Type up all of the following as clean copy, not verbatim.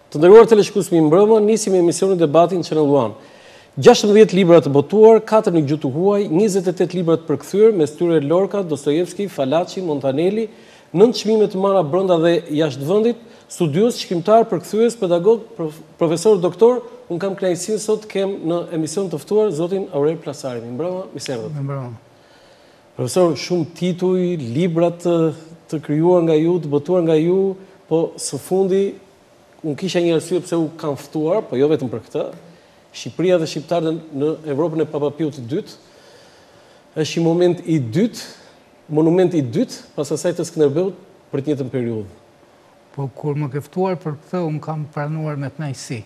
Të nderuar teleshikues, mi mbrëmë, nisim emisionin Debatin Channel One. 16 libra të botuar, 4 në gjuhë të huaj, 28 libra të përkthyer, mes tyre Lorca, Dostojevski, Falaci, Montanelli, 9 çmime të marra brenda dhe jashtë vendit, studios, shkrimtar, përkthyes, pedagog, profesor, doktor. Un kam kënaqësinë sot të kem në emision të ftuar zotin Aurel Plasari. Mi mbrëmë, mi serdhët. Mi mbrëmë. Profesor, shumë tituj, libra të krijuar nga ju, të botuar nga ju, po së fundi unë kisha një arsye pse u kam ftuar, po jo vetëm për këtë. Shqipëria dhe shqiptarët në Evropën e Papapiut të dytë është një moment i dytë, monument i dytë pas asaj të Skënderbeut për të njëjtën periudhë. Po kur më ke ftuar për këtë, unë kam pranuar me kënaqësi.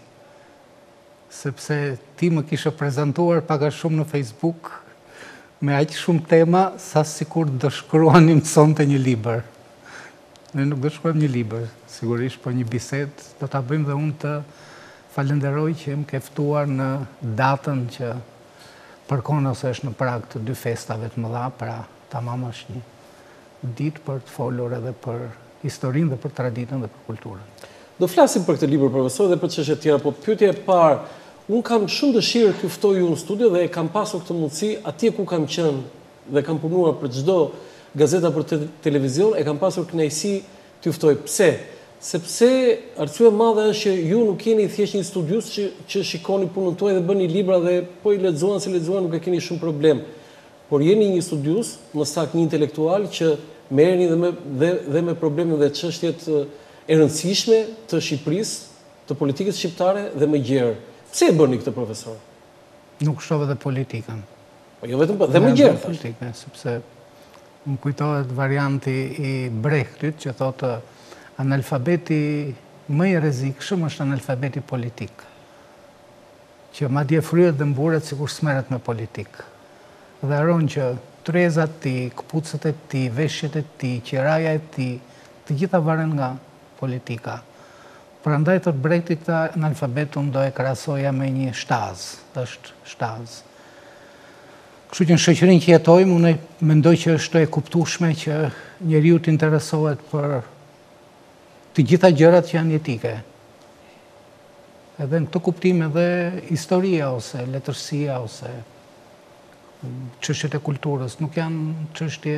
Sepse ti më kishe prezantuar pak a shumë në Facebook me aq shumë tema sa sikur do shkruanim sonte një libër. Ne nuk do shkruajmë një libër, sigurisht, por një bisedë do ta bëjmë dhe unë të falenderoj që më ke ftuar në datën që përkon ose është në prag të dy festave të mëdha, pra tamam është një ditë për të folur edhe për historinë dhe për traditën dhe për kulturën. Do flasim për këtë libër, profesor, dhe për çështje tjera, po pyetja e parë, unë kam shumë dëshirë t'ju ftoj ju në studio dhe kam pasur këtë mundësi atje ku kam qenë dhe kam punuar për çdo gazeta për televizion, e kam pasur kënaqësi t'ju ftoj. Pse? Sepse arsyeja e madhe është që ju nuk jeni thjesht një studius që shikoni punën tuaj dhe bëni libra dhe po i lexuan se lexuan nuk e keni shumë problem. Por jeni një studius, më saktë një intelektual që merreni dhe me problemet dhe çështjet e rëndësishme të Shqipërisë, të politikës shqiptare dhe më gjerë. Pse e bëni këtë, profesor? Nuk shoh edhe politikën. Po jo vetëm, dhe më gjerë politikën, sepse më kujtohet varianti i Brechtit që thotë analfabeti më i rrezikshëm është analfabeti politik, që madje fryet dhe mburet sikur smerret me politik. Dhe haron që trezat e tij, këpucët e tij, veshjet e tij, qiraja e tij, të gjitha varen nga politika. Prandaj të Brechti këtë analfabet unë do e krahasoja me një shtaz, është shtaz. Kështu që në shoqërinë që jetojmë, unë mendoj që është e kuptueshme që njeriu të interesohet për të gjitha gjërat që janë jetike. Edhe në këtë kuptim edhe historia ose letërsia ose çështjet e kulturës nuk janë çështje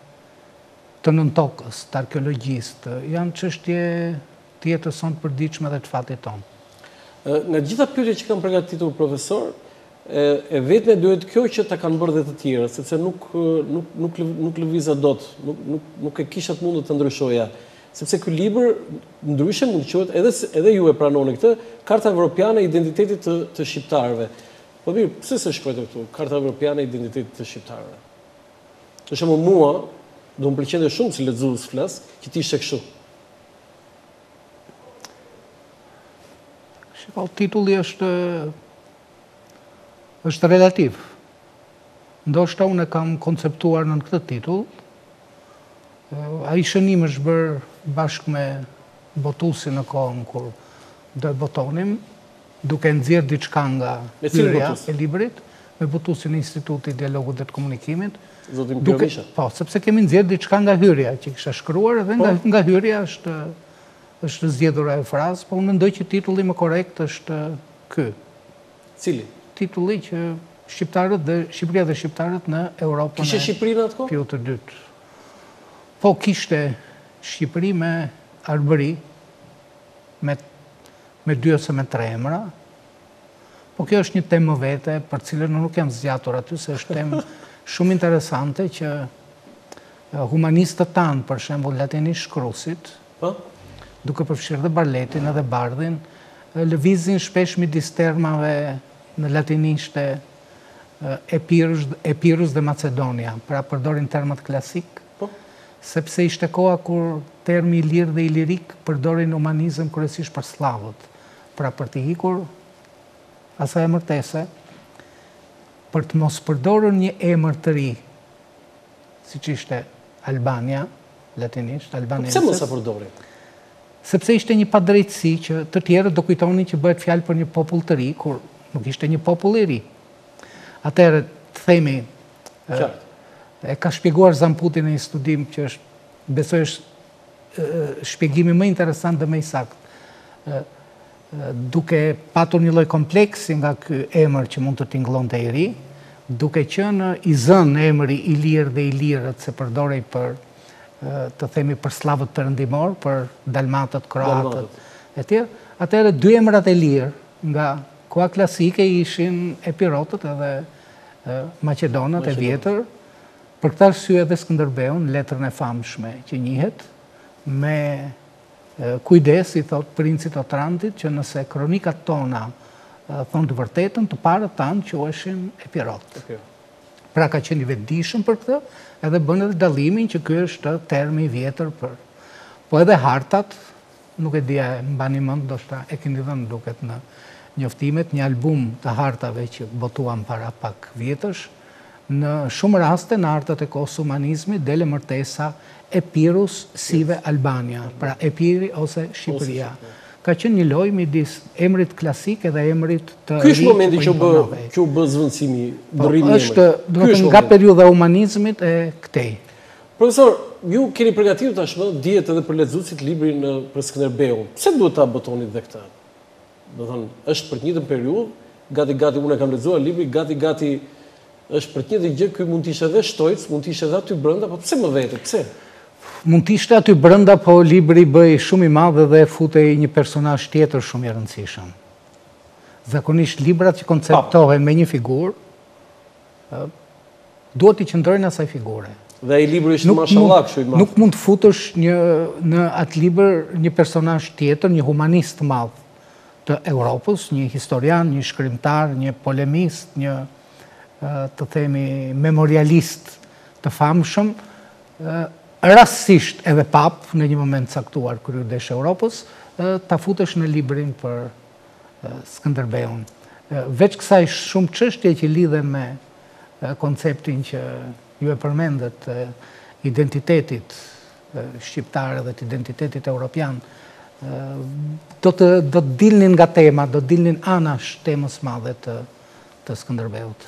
të nëntokës, të arkeologjisë, janë çështje të jetës sonë të përditshme dhe të fatit tonë. Nga gjitha pyetjet që kam përgatitur, profesor, e vetme duhet kjo që ta kanë bërë dhe të tjerë, sepse nuk lëviza dot, nuk e kisha të mundur të ndryshoja. Sepse ky libër ndryshe mund të quhet, edhe ju e pranoni këtë, Karta Evropiane e Identitetit të Shqiptarëve. Po mirë, pse se shkruajtë këtu, Karta Evropiane e Identitetit të Shqiptarëve? Për shembull, mua do më pëlqente shumë si lexues flas, që ti ishte kështu. Shiko, titulli është relativ. Ndoshta unë e kam konceptuar në këtë titull. Ai shënim është bërë bashkë me botuesin në kohën kur do e botonim, duke nxjerrë diçka nga hyrja e librit, me botuesin e Institutit Dialogut dhe të Komunikimit. Zotin Pjovisha. Po, sepse kemi nxjerrë diçka nga hyrja që kisha shkruar dhe nga hyrja është zgjedhur ajo frazë, po unë mendoj që titulli më korrekt është ky. Cili? Titulli që Shqipëria dhe shqiptarët në Europën Kishte Shqipëri në atë kohë? Piut të dytë. Po kishte Shqipëri me Arbëri, me 2 ose me 3 emra, po kjo është një temë më vete, për cilën nuk jam zgjatur aty, se është temë shumë interesante që humanistët tanë, për shembull Latinisht Shkrusit, duke përfshirë dhe Barletin edhe Bardhin, lëvizin shpesh midis termave në latinisht Epirus dhe Macedonia, pra përdorin termat klasik, sepse ishte koha kur termi ilir dhe ilirik përdorin humanizëm kryesisht për slavët, pra për të hikur asaj emërtese, për të mos përdorur një emër të ri, siç ishte Albania, latinisht, albanenses. Pse mos sa përdorin? Sepse ishte një padrejtësi që të tjerët do kujtonin që bëhet fjalë për një popull të ri, kur nuk ishte një popull i ri. Atëherë, të themi, e ka shpjeguar Zamputi në një studim që besoj është shpjegimi më interesant dhe më i saktë. duke patur një lloj kompleksi nga ky emër që mund të tingëllonte i ri, duke qenë i zënë emri Ilir dhe Ilirët se përdorej për, të themi, për slavët perëndimor, për dalmatët, kroatët e tjerë, atëherë dy emrat e lirë nga koha klasike ishin epirotët edhe maqedonët e vjetër. Për këtë arsye edhe Skënderbeu në letrën e famshme që njihet me kujdes, i thot princit Otrantit, që nëse kronikat tona thonë të vërtetën, të parët tanë quheshin epirotë. Pra ka qenë i vetëdijshëm për këtë, edhe bën edhe dallimin që ky është termi i vjetër për. Po edhe hartat, nuk e dia, mbani mend, ndoshta e keni dhënë duket në njoftimet, një album të hartave që botuam para pak vjetësh. Në shumë raste në artët e kohës humanizmit dele mërtesa Epirus sive Albania, pra Epiri ose Shqipëria. Ka qenë një lojë midis emrit klasik edhe emrit të ri. Ky është momenti që u bë zvendësimi, ndrrimi i emrit. Është, do të nga periudha e humanizmit e këtej. Profesor, ju keni përgatitur tashmë, dihet edhe për lexuesit librin për Skënderbeun. Pse duhet ta botonit dhe këtë? Do të thonë, është për të njëjtën periudhë, gati unë e kam lexuar librin, gati është për të njëjtën gjë, ky mund të ishte edhe shtojc, mund të ishte edhe aty brenda, po pse më vete? Pse? Mund të ishte aty brenda, po libri bëj shumë i madh dhe futej një personazh tjetër shumë i rëndësishëm. Zakonisht librat që konceptohen me një figurë, duhet të qëndrojnë asaj figure. Dhe ai libri është mashallah kështu i madh. Nuk mund të futësh në atë libër një personazh tjetër, një humanist të madh të Europës, një historian, një shkrimtar, një polemist, një të themi memorialist të famshëm, rastësisht edhe pap në një moment caktuar kryedesh Europës, ta futesh në librin për Skënderbeun. Veç kësaj shumë çështje që lidhen me konceptin që ju e përmendet, identitetit shqiptar dhe të identitetit europian, do të dilnin nga tema, do të dilnin anash temës madhe të Skënderbeut.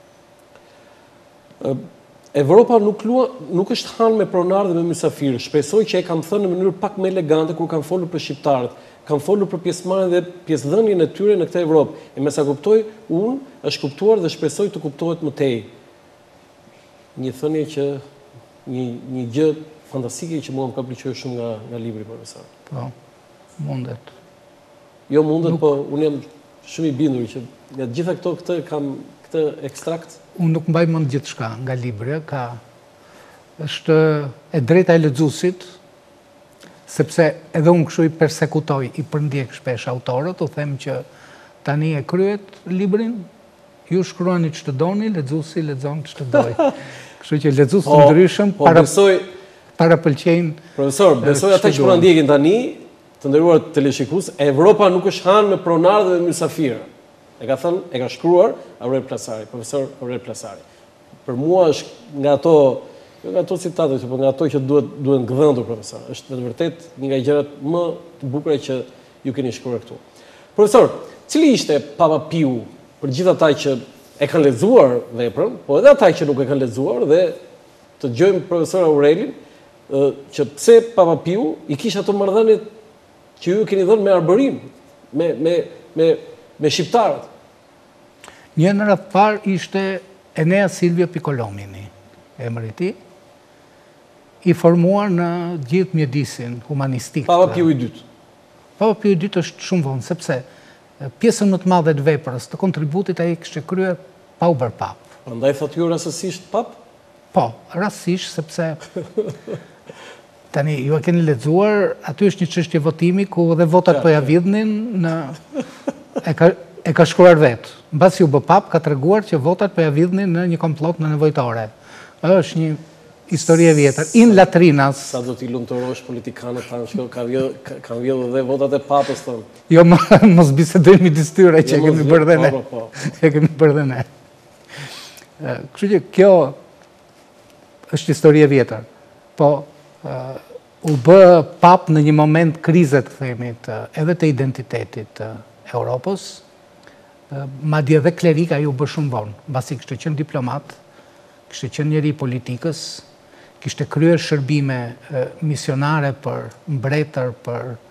Evropa nuk është hanë me pronarë dhe me mysafirë. Shpresoj që e kam thënë në mënyrë pak më elegante kur kam folur për shqiptarët. Kam folur për pjesëmarrjen dhe pjesëdhënien e tyre në këtë Evropë. E me sa kuptoj unë, është kuptuar dhe shpresoj të kuptohet më tej. Një thënie që një gjë fantastike që mua më ka pëlqyer shumë nga libri, profesor. Po, mundet. Jo mundet, po unë jam shumë i bindur që nga gjitha këtë kam këtë ekstrakt. Unë nuk mbaj mend gjithçka nga libri, është e drejta e lexuesit, sepse edhe unë kështu i persekutoj, i përndjek shpesh autorët, u them që tani e kryet librin, ju shkruani ç'të doni, lexuesi lexon ç'të doj. Kështu që lexues të ndryshëm para pëlqejnë. Profesor, besoj ata që po na ndjekin tani, të nderuar teleshikues, Evropa nuk është hanë me pronarë dhe me mysafirë. E ka thënë, e ka shkruar Aurel Plasari, profesor Aurel Plasari. Për mua është nga ato citate, por nga ato që duhen gdhëndur, profesor. Është në të vërtetë një nga gjërat më të bukura që ju keni shkruar këtu. Profesor, cili ishte Papa Piu për gjithë ata që e kanë lexuar veprën, po edhe ata që nuk e kanë lexuar, dhe të dëgjojmë profesor Aurelin që pse Papa Piu i kishte ato marrëdhënie që ju keni dhënë me Arborin, me shqiptarët. Një në rreth parë ishte Enea Silvio Piccolomini, emri i tij, i formuar në gjithë mjedisin humanistik. Papa Piu i dytë. Papa Piu i dytë është shumë vonë, sepse pjesën më të madhe të veprës, të kontributit ai kishte kryer pa u bërë pap. Prandaj thotë ju rastësisht pap? Po, rastësisht, sepse tani, ju e keni lexuar, aty është një çështje votimi ku dhe votat po ja vidhnin në e ka shkruar vetë. Mbasi u bë pap, ka treguar që votat po ja vidhnin në një komplot në nevojtore. Është një histori e vjetër. In latrinas. Sa do t'i lumturosh politikanët tanë që kanë vjedhur dhe votat e papës tonë. Jo, mos bisedojmë midis tyre që e kemi bërë dhe ne. E kemi bërë dhe ne. Kështu që kjo është histori e vjetër. Po u bë pap në një moment krize, të themi, edhe të identitetit të Europës, madje edhe klerika ju bë shumë vonë, mbasi kishte qenë diplomat, kishte qenë njeri i politikës, kishte kryer shërbime misionare për mbretër, për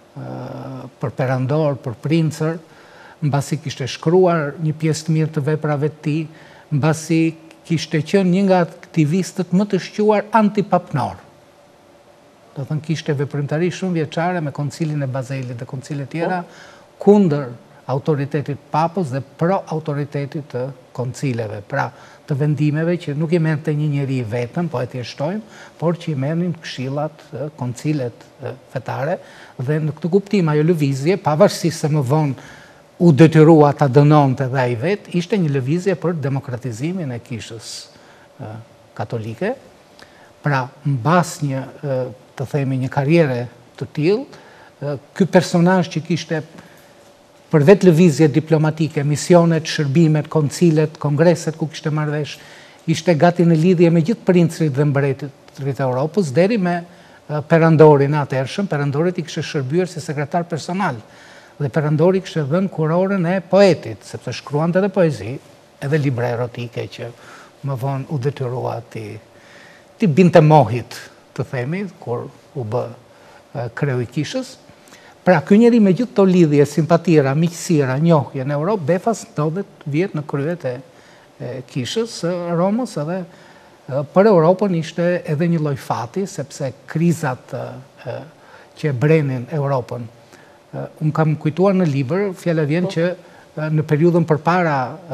për perandor, për princër, mbasi kishte shkruar një pjesë të mirë të veprave të tij, mbasi kishte qenë një nga aktivistët më të shquar antipapnor. Do thënë kishte veprimtari shumë vjeçare me Koncilin e Bazelit dhe koncile tjera kundër autoritetit papës dhe pro autoritetit të koncileve, pra të vendimeve që nuk i merrte një njeri vetëm, po e thjeshtojmë, por që i merrnin këshillat, koncilet fetare, dhe në këtë kuptim ajo lëvizje, pavarësisht se më vonë u detyrua ta dënonte dhe ai vetë, ishte një lëvizje për demokratizimin e kishës katolike. Pra, mbas një, të themi, një karriere të tillë, ky personazh që kishte për vetë lëvizje diplomatike, misionet, shërbimet, koncilet, kongreset ku kishte marrëvesh, ishte gati në lidhje me gjithë princrit dhe mbretërit të Europës, deri me perandorin atëhershëm. Perandorit i kishte shërbyer si sekretar personal, dhe perandori kishte dhënë kurorën e poetit, sepse shkruante edhe poezi, edhe libra erotike që më vonë u detyrua ti binte mohit, të themi, kur u bë kreu i kishës. Pra, ky njeri me gjithë to lidhje, simpatira, miqësira, njohje në Europë, befas ndodhet vjet në kryet e kishës së Romës, edhe për Europën ishte edhe një lloj fati, sepse krizat që brenin Europën. Unë kam kujtuar në libër, fjala vjen që në periudhën përpara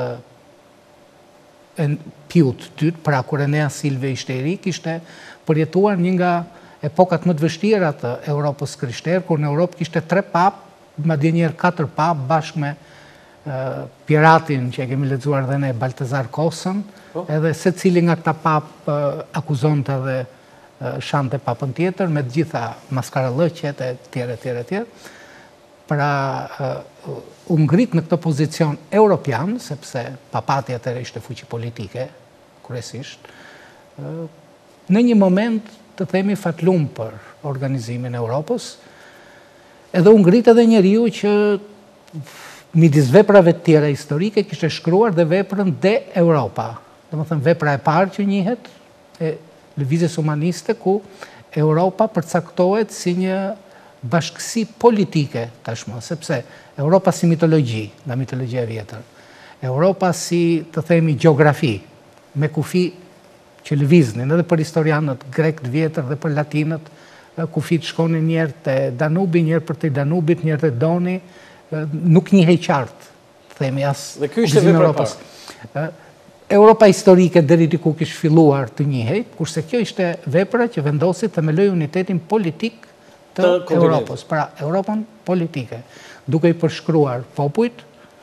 Piut dytë, pra kur Enea Silve ishte i ri, kishte përjetuar një nga epokat më të vështira të Europës krishterë, kur në Europë kishte 3 papë, madje njerë 4 papë, bashkë me piratin që e kemi lexuar dhe ne, Baltazar Kosën, edhe secili nga këta papë akuzonte dhe shante papën tjetër, me të gjitha maskarallëqet e tjere. Pra, u ngrit në këtë pozicion europian, sepse papati atëherë ishte fuqi politike, kryesisht, në një moment të themi fatlum për organizimin e Europës, edhe u ngrit edhe njeriu që midis veprave të tjera historike kishte shkruar dhe veprën De Europa. Domethënë vepra e parë që njihet e lëvizjes humaniste, ku Europa përcaktohet si një bashkësi politike tashmë, sepse Europa si mitologji, nga mitologjia e vjetër, Europa si, të themi, gjeografi, me kufi që lëviznin, edhe për historianët grek të vjetër dhe për latinët, kufit shkonin njerë të Danubi, njerë për të Danubit, njerë të Doni, nuk njihej qartë, të themi, as dhe ky ishte vepra e parë. Europa historike deri diku kishte filluar të njihej, kurse kjo ishte vepra që vendosi themeloi unitetin politik të Europës, pra Europën politike, duke i përshkruar popujt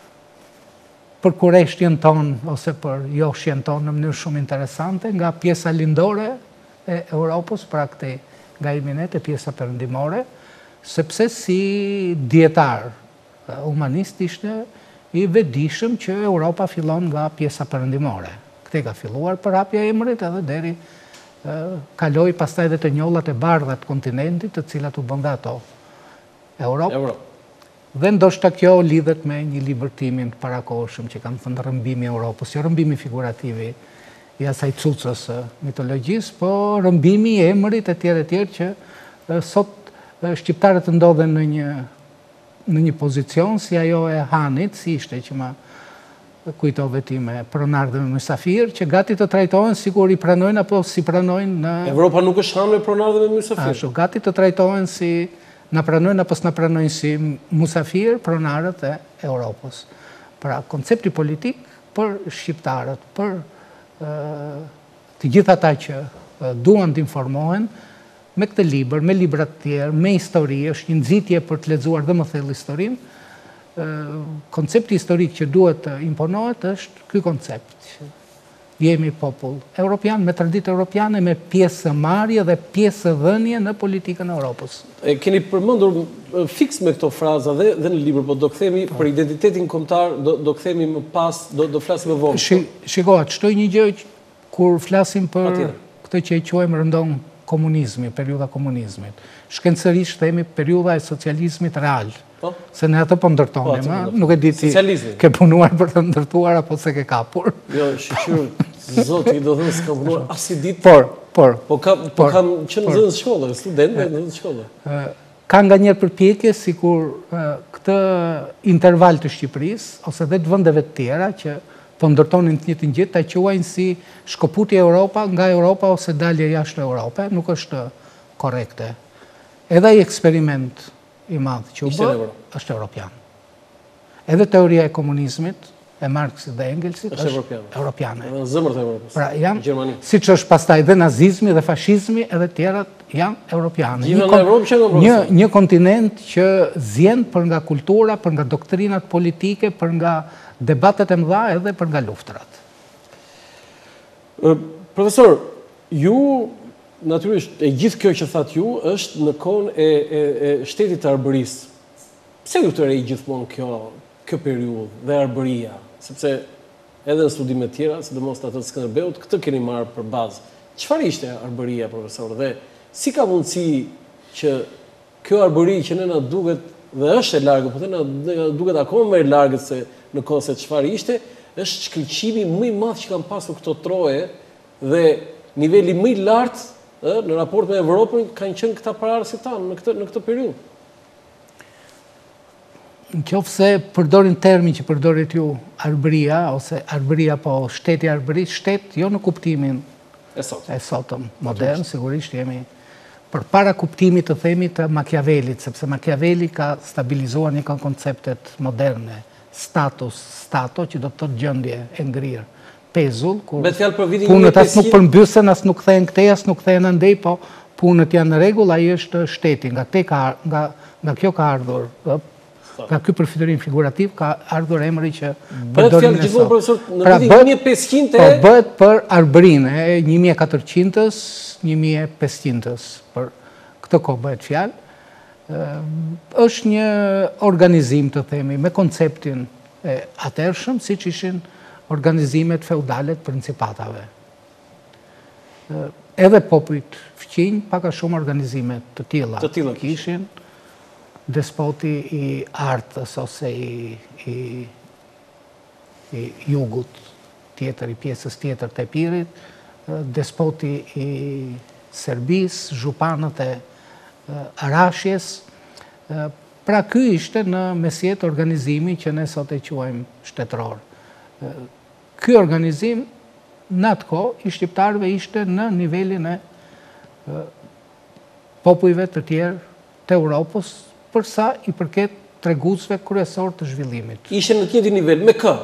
për kureshtjen tonë ose për joshjen tonë në mënyrë shumë interesante, nga pjesa lindore e Europës, pra këtej nga iminet e pjesa perëndimore, sepse si dietar humanist ishte i vetëdijshëm që Europa fillon nga pjesa perëndimore. Këtej ka filluar përhapja e emrit edhe deri kaloi pastaj edhe të njollat e bardha të kontinentit, të cilat u bën dhe ato Europë. Dhe ndoshta kjo lidhet me një libër timin të parakohshëm që kanë thënë rrëmbimi i Europës, jo rrëmbimi figurativ i asaj cucës së mitologjisë, po rrëmbimi i emrit e tjerë që sot shqiptarët ndodhen në një pozicion si ajo e Hanit, si ishte që ma kujtove ti me pronar dhe me mysafir, që gati të trajtohen sikur i pranojnë apo si pranojnë në... Evropa nuk është hanë me pronar dhe me mysafir. Ashtu, gati të trajtohen si në pranojnë apo s'na pranojnë si musafir pronarët e Europës. Pra, koncepti politik për shqiptarët, për të gjitha ata që duan të informohen, me këtë libër, me libra të tjerë, me histori, është një nxitje për të lexuar dhe më thellë historinë. Koncepti historik që duhet të imponohet është ky koncept. Jemi popull europian, me traditë europiane, me pjesëmarrje dhe pjesëdhënie në politikën e Europës. Keni përmendur fiks me këto fraza dhe në libër, po do kthehemi për identitetin kombëtar, do kthehemi më pas, do flasim më vonë. Shikohet, shtoj një gjë kur flasim për këtë që e quajmë rëndon komunizmi, periudha komunizmit. Shkencërisht themi periudha e socializmit real. Se ne atë po ndërtonim, nuk e di ti ke punuar për të ndërtuar apo se ke kapur. Jo, shqyr, zoti, do thënë s'ka punuar as i ditë. Po kam qenë në shkollë, student në shkollë. ka nga njerë përpjekje si kur këtë interval të Shqipërisë, ose dhe të vëndeve të tjera, që po ndërtonin të njëjtin gjë, ta quajnë si shkoputje Europa nga Europa ose dalje jashtë Europe, nuk është korrekte. Edhe ai eksperiment i madh që u bë është europian. Edhe teoria e komunizmit, e Marxit dhe Engelsit, është europiane. Në zëmër të Evropës, pra, Gjermani. Siç është pastaj dhe nazizmi dhe fashizmi, edhe tjerat janë europiane. Një kontinent që zjen për nga kultura, për nga doktrinat politike, për nga debatet e mëdha edhe për nga luftrat. Profesor, ju, natyrisht, e gjithë kjo që thatë ju, është në kohën e shtetit të Arbërisë. Pse ju të rej gjithmonë kjo periudhë dhe Arbëria? Sepse edhe në studimet tjera, sidomos ato të Skënderbeut, këtë keni marrë për bazë. Çfarë ishte Arbëria, profesor? Dhe si ka mundësi që kjo Arbëri që ne na duket dhe është e largët, po na duket akoma më e largët se në kohë se çfarë ishte, është shkëlqimi më i madh që kanë pasur këto troje dhe niveli më i lartë në raport me Evropën kanë qenë këta paraardhësit tanë në këtë periudhë. Në qoftë se përdorin termin që përdorit ju Arbëria, ose Arbëria po shteti Arbërisë, shtet jo në kuptimin e sotëm modern, sigurisht jemi përpara kuptimit të themi të Machiavellit, sepse Machiavelli ka stabilizuar një konceptet moderne, stato, që do të thotë gjendje e ngrirë, pezull, kur punët as nuk përmbysen, as nuk kthehen këtej, as nuk kthehen andej, po punët janë në rregull, ai është shteti. Nga kjo ka ardhur, nga ky përfiturim figurativ ka ardhur emri që përdorim ne sot. Profesor, në vitin 1500 po bëhet për Arbërinë e 1400-ës, 1500-ës, për këtë kohë bëhet fjalë. Është një organizim, të themi, me konceptin e atërshëm, siç ishin organizimet feudale të principatave. Edhe popujt fqinj, pak a shumë organizimet të tilla kishin. Despoti i Artës ose i jugut tjetër, i pjesës tjetër të Epirit, despoti i Serbisë, zhupanët e Arashjes. Pra ky ishte në mesjet organizimi që ne sot e quajmë shtetëror. Ky organizim në atë kohë i shqiptarëve ishte në nivelin e popujve të tjerë të Europës, përsa i përket treguesve kryesor të zhvillimit. Ishte në të njëjtin nivel me kë?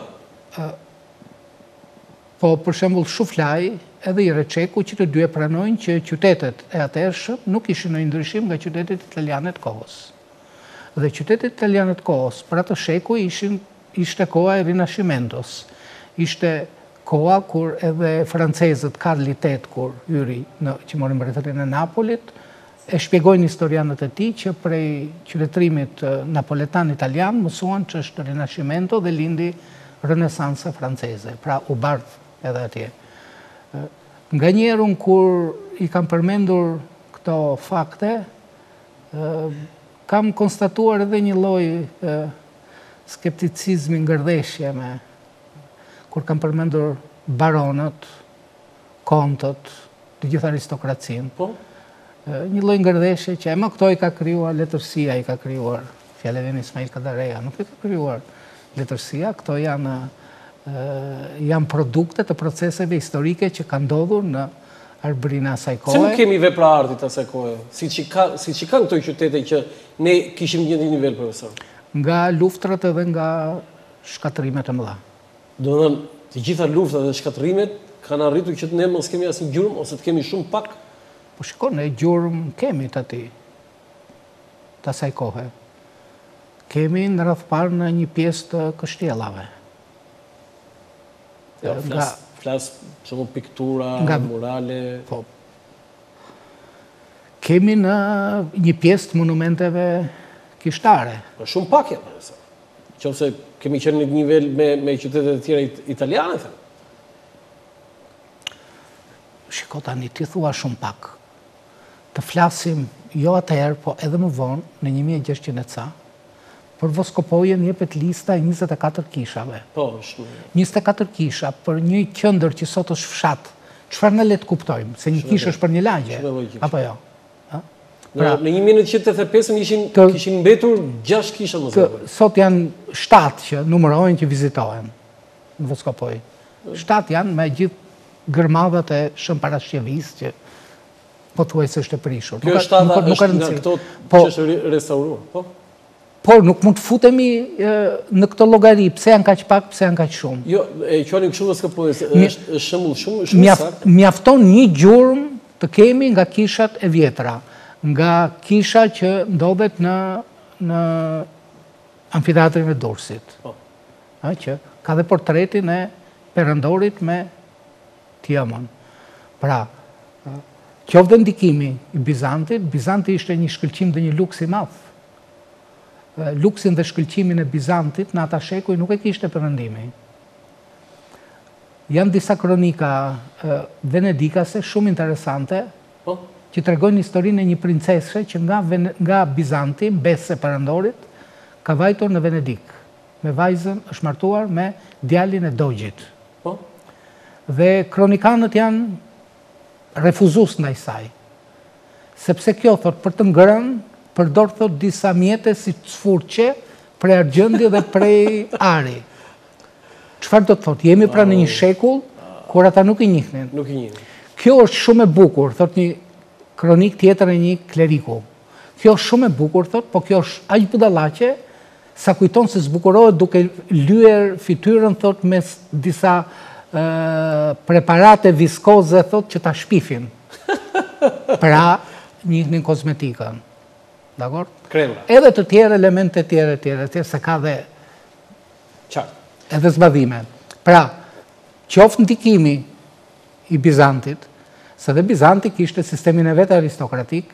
Po, për shembull, Shuflaj edhe i Reçeku, që të dy e pranojnë që qytetet e atërshëm nuk ishin në ndryshim nga qytetet italiane të kohës. Dhe qytetet italiane të kohës, për atë sheku ishte koha e Rinascimentos. Ishte koha kur edhe francezët Karli VIII, kur hyri që mori mbretërinë e Napolit, e shpjegojnë historianët e tij që prej qytetërimit napoletan italian mësuan që është Rinascimento dhe lindi Renesansa franceze, pra u bardh edhe atje. Nganjëherë kur i kam përmendur këto fakte, kam konstatuar edhe një lloj skepticizmi, ngërdheshje kur kam përmendur baronët, kontët, të gjithë aristokracinë. Po? Një lloj ngërdheshje që më këto i ka krijuar letërsia, i ka krijuar fjalëve në Ismail Kadareja, nuk i ka krijuar letërsia, këto janë produkte të proceseve historike që kanë ndodhur në Arbërinë asaj kohe. Se nuk kemi vepra artit asaj kohe, siç i kanë këto qytete që ne kishim një nivel, profesor? Nga luftrat edhe nga shkatërimet e mëdha. Do të thënë, të gjitha luftrat dhe shkatërimet kanë arritur që ne mos kemi asnjë gjurmë ose të kemi shumë pak. Po shikon, ne gjurmë kemi të ati, të asaj kohe. Kemi në rrethpar në një pjesë të kështjellave. Flas shumë piktura, murale. Po. Kemi në një pjesë të monumenteve kishtare. Po shumë pak janë, profesor. Qofse kemi qenë në një nivel me qytetet e tjera italiane, thënë. Shiko tani, ti thua shumë pak. Të flasim jo atëherë, po edhe më vonë, në 1600 e ca, për Voskopojen jepet lista e 24 kishave. Po, 24 kisha për një qendër që sot është fshat. Çfarë na le të kuptojmë? Se një kishë është për një lagje, apo jo? Në 1985 kishin mbetur 6 kisha më zgjuar. Sot janë 7 që numërojnë që vizitohen në Voskopoj. 7 janë me gjithë gërmadhat e Shëmparashqevis që pothuajse është e prishur. Kjo është nga këto që është restauruar, po? Por nuk mund të futemi në këto llogari, pse janë kaq pak, pse janë kaq shumë. Jo, e quajnë kështu Voskopoj, është shembull shumë sakt. Mjafton një gjurmë të kemi nga kishat e vjetra, nga kisha që ndodhet në amfiteatrin e Durrësit. Që ka dhe portretin e perandorit me Tiamon. Pra, qoftë ndikimi i Bizantit, Bizanti ishte një shkëlqim dhe një luks i madh. Luksin dhe shkëlqimin e Bizantit në ata shekuj nuk e kishte Perëndimi. Janë disa kronika venedikase shumë interesante që tregojnë historinë e një princeshe që nga Bizanti, mbesë e perandorit, ka vajtur në Venedik. Me vajzën është martuar me djalin e dogjit. Dhe kronikanët janë refuzues ndaj saj. Sepse kjo thot për të ngrënë përdor thot disa mjete si sfurqe, prej argjendje dhe prej ari. Çfarë do të thot? Jemi pra në një shekull kur ata nuk i njihnin. Nuk i njihnin. Kjo është shumë e bukur, thot një kronik tjetër e një kleriku. Kjo është shumë e bukur, thot, po kjo është aq budallaqe sa kujton se zbukurohet duke lyer fytyrën, thot, me disa preparate viskoze, thot, që ta shpifin. Pra, njihnin kozmetikën. Dakor? Kremra. Edhe të tjerë elemente tjere, se ka dhe edhe zbadhime. Pra, qoftë ndikimi i Bizantit, se dhe Bizanti kishte sistemin e vetë aristokratik,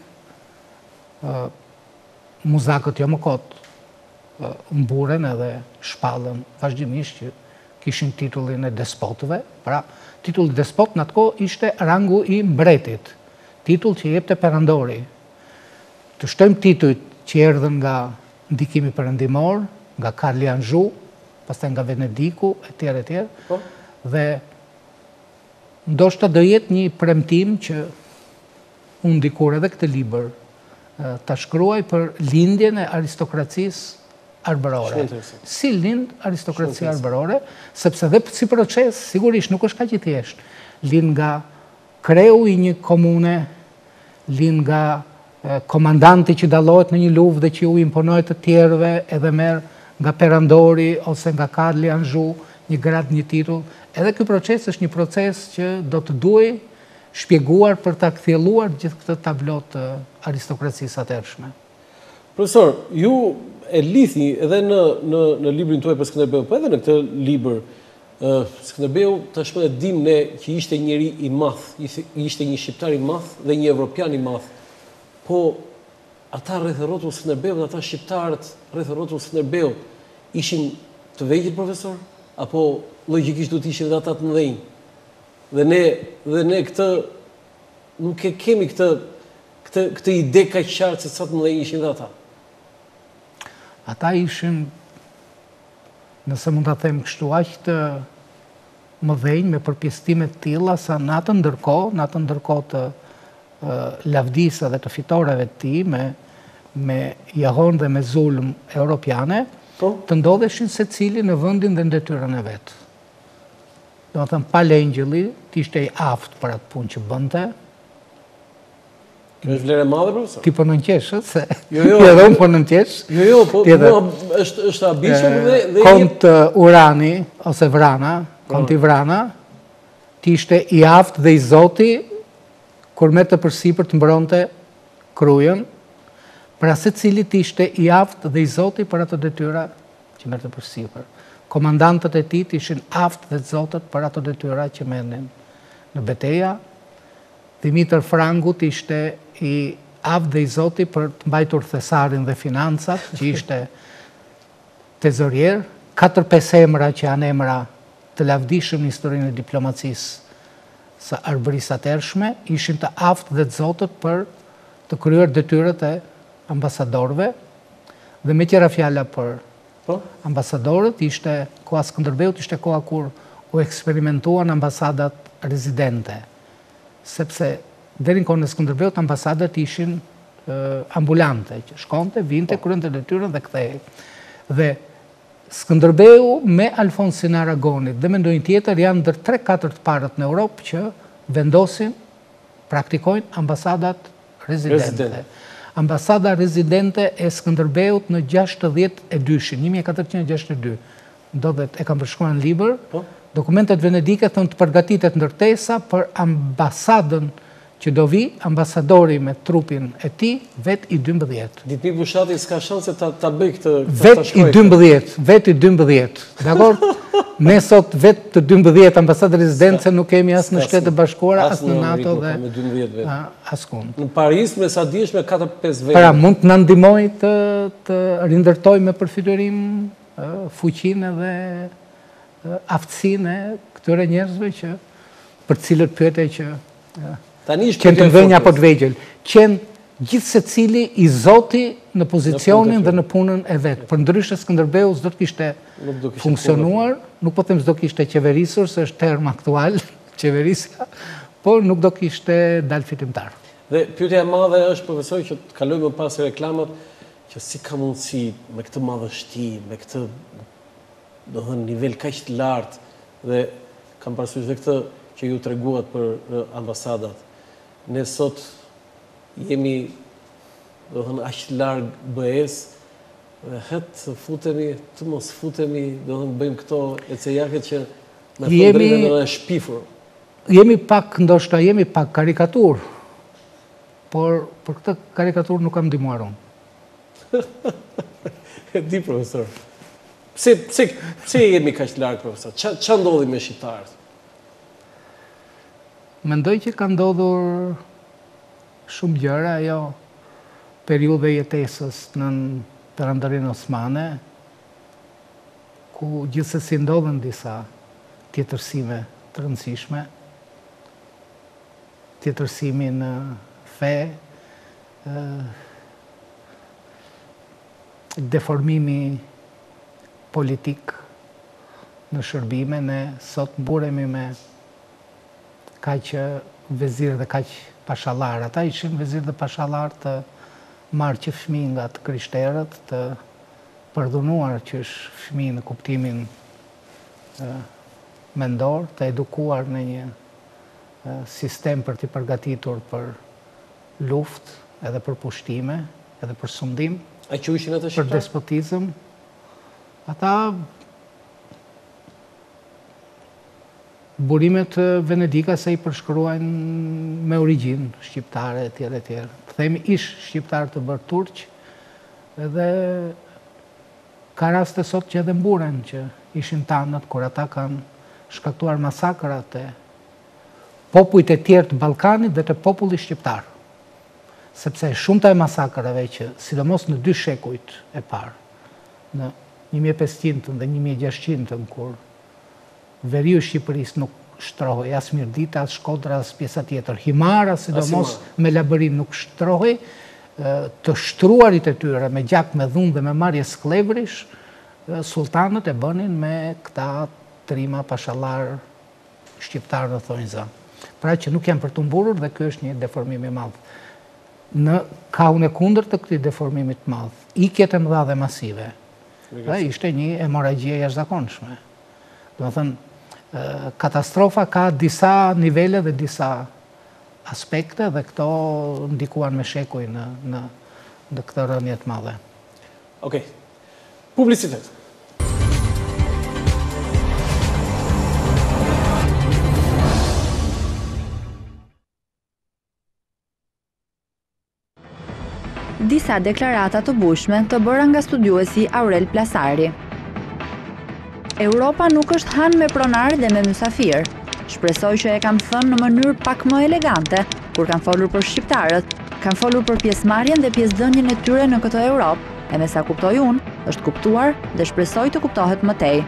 muzakët jo më kotë mburen edhe shpallën vazhdimisht që kishin titullin e despotëve. Pra, titulli despot në atë kohë ishte rangu i mbretit, titull që jepte perandori. Të shtojmë titujt që erdhën nga ndikimi perëndimor, nga Karli Anjou, pastaj nga Venediku, etj. Dhe ndoshta do jetë një premtim që unë dikur edhe këtë libër ta shkruaj për lindjen e aristokracisë arbërore. Si lind aristokracia arbërore, sepse dhe si proces sigurisht nuk është kaq i thjeshtë. Lind nga kreu i një komune, lind nga komandanti që dallohet në një luftë dhe që u imponohet të tjerëve, edhe merr nga perandori ose nga Karli Anjou një grad, një titull. Edhe ky proces është një proces që do të duhej shpjeguar për ta kthjelluar gjithë këtë tablo të aristokracisë atërshme. Profesor, ju e lidhni edhe në librin tuaj për Skënderbeu, po edhe në këtë libër. Skënderbeu tashmë e dim ne që ishte njëri i madh, ishte një shqiptar i madh dhe një evropian i madh. Po ata rreth rrotullit Skënderbeu dhe ata shqiptarët rreth rrotullit Skënderbeu ishin të vegjël, profesor, apo logjikisht duhet ishin edhe ata të mëdhenj? Dhe ne këtë nuk e kemi këtë ide kaq qartë se sa të mëdhenj ishin dhe ata. Ata ishin, nëse mund ta them kështu, aq të mëdhenj me përpjestime të tilla sa në atë ndërkohë të lavdisë dhe të fitoreve të tij me jahon dhe me zulm europiane, të ndodheshin secili në vendin dhe në detyrën e vet. Domethënë pa lengjulli, ti ishte i aftë për atë punë që bënte. Kjo është vlerë e madhe, profesor? Ti po nënqesh, se jo, edhe unë po nënqesh. Jo, po është abishëm dhe Kont Urani ose Vrana, konti Vrana, ti ishte i aftë dhe i zoti kur merr të përsipër të mbronte krujën, pra secili ishte i aftë dhe i zoti për ato detyra që merr të përsipër. Komandantët e tij ishin aftë dhe zotët për ato detyra që merrnin në betejë. Dimitër Frangut ishte i aftë dhe i zoti për të mbajtur thesarin dhe financat, që ishte tezorier. 4-5 emra që janë emra të lavdishëm në historinë e diplomacisë së arbërisë atërshme, ishin të aftë dhe të zotët për të kryer detyrat e ambasadorëve. Dhe me qëra fjala për ambasadorët, ishte koha Skënderbeut, ishte koha kur u eksperimentuan ambasadat rezidente. Sepse deri në kohën e Skënderbeut ambasadat ishin ambulante, që shkonte, vinte, kryente detyrën dhe kthehej. Dhe Skënderbeu me Alfonsin Aragonit dhe me ndonjë tjetër janë ndër 3-4 të parët në Europë që vendosin, praktikojnë ambasadat rezidente. Ambasada rezidente e Skënderbeut në 62-shin, 1462. Ndodhet, e kam përshkruar në libër, dokumentet venedike thonë të përgatitet ndërtesa për ambasadën që do vi, ambasadori me trupin e tij, vet i 12. Ditmi Bushati s'ka shanse ta bëj këtë vet i 12, dakor? Ne sot vet të 12 ambasadë rezidence nuk kemi as në Shtetet Bashkuara, as në NATO dhe askund. Në Paris me sa dish me 4-5 vete. Pra mund të na ndihmoj të rindërtojmë me përfiturim fuqinë dhe aftësinë e këtyre njerëzve që për cilët pyete që qenë të mëdhenj apo të vegjël, qenë gjithë secili i zoti në pozicionin dhe në punën e vet. Përndryshe Skënderbeu s'do të kishte funksionuar, nuk po them s'do kishte qeverisur, se është term aktual, qeverisja, por nuk do kishte dalë fitimtar. Dhe pyetja e madhe është, profesor, që të kalojmë pas reklamat, që si ka mundësi me këtë madhështi, me këtë nivel kaq të lartë, dhe kam parasysh dhe këtë që ju treguat për ambasadat. Ne sot jemi aq larg BE-s dhe të futemi, të mos futemi, bëjmë këto ecejaket që me thëndrejnë në shpifur. Jemi pak, ndoshta jemi pak karikatur, por për këtë karikatur nuk kam ndihmuar unë. E di, profesor. Pse jemi kaq larg, profesor? Ç'a ndodhi me shqiptarët? Mendoj që ka ndodhur shumë gjëra, ajo periudhe jetesës në Perandorinë Osmane, ku gjithsesi ndodhen disa tjetërsime të rëndësishme, tjetërsimi në fe, deformimi politik në shërbime, ne sot mburemi me kaq vezir dhe kaq pashallar. Ata ishin vezir dhe pashallar të marrë që fëmijë nga të krishterët, të përdhunuar që është fëmijë në kuptimin mendor, të edukuar në një sistem për t'i përgatitur për luftë, edhe për pushtime, edhe për sundim, për despotizëm. Ata burimet venedika se i përshkruajnë me origjinë shqiptare e tjere. Të themi ish shqiptar të bërë turq, edhe ka raste sot që edhe mburen që ishin tanët, kur ata kanë shkaktuar masakrat e popujt e tjerë të Ballkanit dhe të popullit shqiptar. Sepse shumëta e masakrave që, sidomos në 2 shekujt e parë, në 1500 dhe 1600, kur veriu Shqipërisë nuk shtrohej, as Mirdita, as Shkodra, as pjesa tjetër. Himara, sidomos me Laberin, nuk shtrohej, të shtruarit e tyre me gjak, me dhunë dhe me marrje sklevrish, sultanët e bënin me këta trima pashallar shqiptar në thonjza. Pra që nuk janë për të mburur dhe kjo është një deformim i madh. Në kaun e kundërt të këtij deformimi të madh, ikjet e mëdha dhe masive, ishte një hemorragjie jashtëzakonshme. Do të thënë, katastrofa ka disa nivele dhe disa aspekte dhe këto ndikuan me shekuj në këtë rënje të madhe. Okej. Publicitet. Disa deklarata të bushme të bëra nga studiuesi Aurel Plasari. Europa nuk është han me pronar dhe me mysafir. Shpresoj që e kam thënë në mënyrë pak më elegante, kur kam folur për shqiptarët, kam folur për pjesëmarrjen dhe pjesëdhënien e tyre në këtë Europë, e me sa kuptoj unë, është kuptuar dhe shpresoj të kuptohet më tej.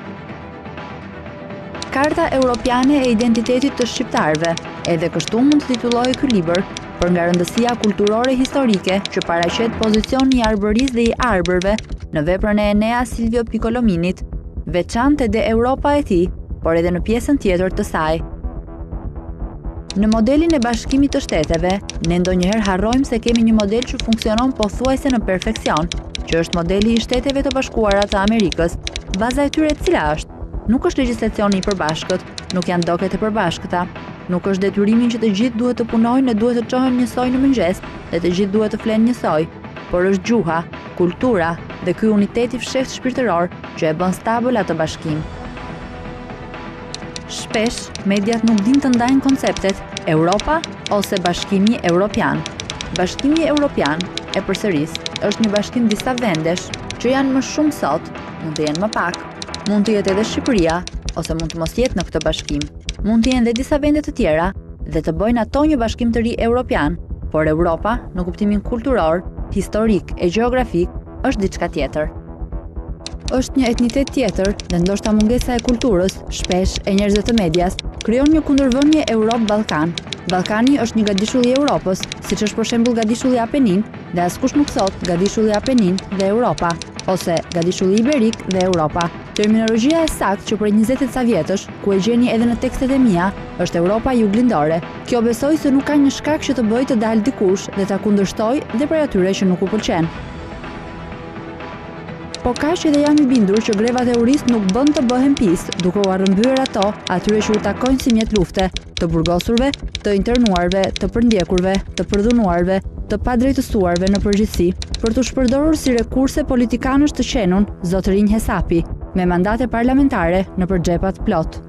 Karta Europiane e identitetit të shqiptarëve, edhe kështu mund të titullohej ky libër, për nga rëndësia kulturore historike që paraqet pozicioni i arbërisë dhe i arbërve në veprën e Enea Silvio Piccolominit, veçantë dhe Europa e tij, por edhe në pjesën tjetër të saj. Në modelin e bashkimit të shteteve, ne ndonjëherë harrojmë se kemi një model që funksionon pothuajse në perfekcion, që është modeli i Shteteve të Bashkuara të Amerikës. Baza e tyre cila është? Nuk është legjislacioni i përbashkët, nuk janë doket e përbashkëta, nuk është detyrimin që të gjithë duhet të punojnë dhe duhet të çohen njësoj në mëngjes dhe të gjithë duhet të flenë njësoj, por është gjuha, kultura dhe ky unitet i fshehtë shpirtëror që e bën stabil atë bashkim. Shpesh, mediat nuk din të ndajnë konceptet Europa ose Bashkimi Evropian. Bashkimi Evropian, e përsëris, është një bashkim disa vendesh që janë më shumë sot, mund të jenë më pak, mund të jetë edhe Shqipëria, ose mund të mos jetë në këtë bashkim. Mund të jenë edhe disa vende të tjera dhe të bëjnë ato një bashkim të ri Evropian, por Europa, në kuptimin kulturor, historik e gjeografik, është diçka tjetër. Është një etnitet tjetër dhe ndoshta mungesa e kulturës, shpesh e njerëzve të medias, krijon një kundërvënie Europë-Ballkan. Ballkani është një gadishulli i Europës, siç është për shembull gadishulli Apenin, dhe askush nuk thot gadishulli Apenin dhe Europa, ose gadishulli Iberik dhe Europa. Terminologjia e saktë që prej 20 ca vjetësh, ku e gjeni edhe në tekstet e mia, është Europa juglindore. Kjo besoj se nuk ka një shkak që të bëjë të dalë dikush dhe ta kundërshtoj dhe prej atyre që nuk u pëlqen. Po kaq edhe jam i bindur që greva terrorist nuk bën të bëhen pis, duke u arrëmbyer ato atyre që u takojnë si mjet lufte, të burgosurve, të internuarve, të përndjekurve, të përdhunuarve, të padrejtësuarve në përgjithësi, për të shpërdorur si rekurse politikanësh të qenun zotërinj Hesapi, me mandate parlamentare në përxhepat plot.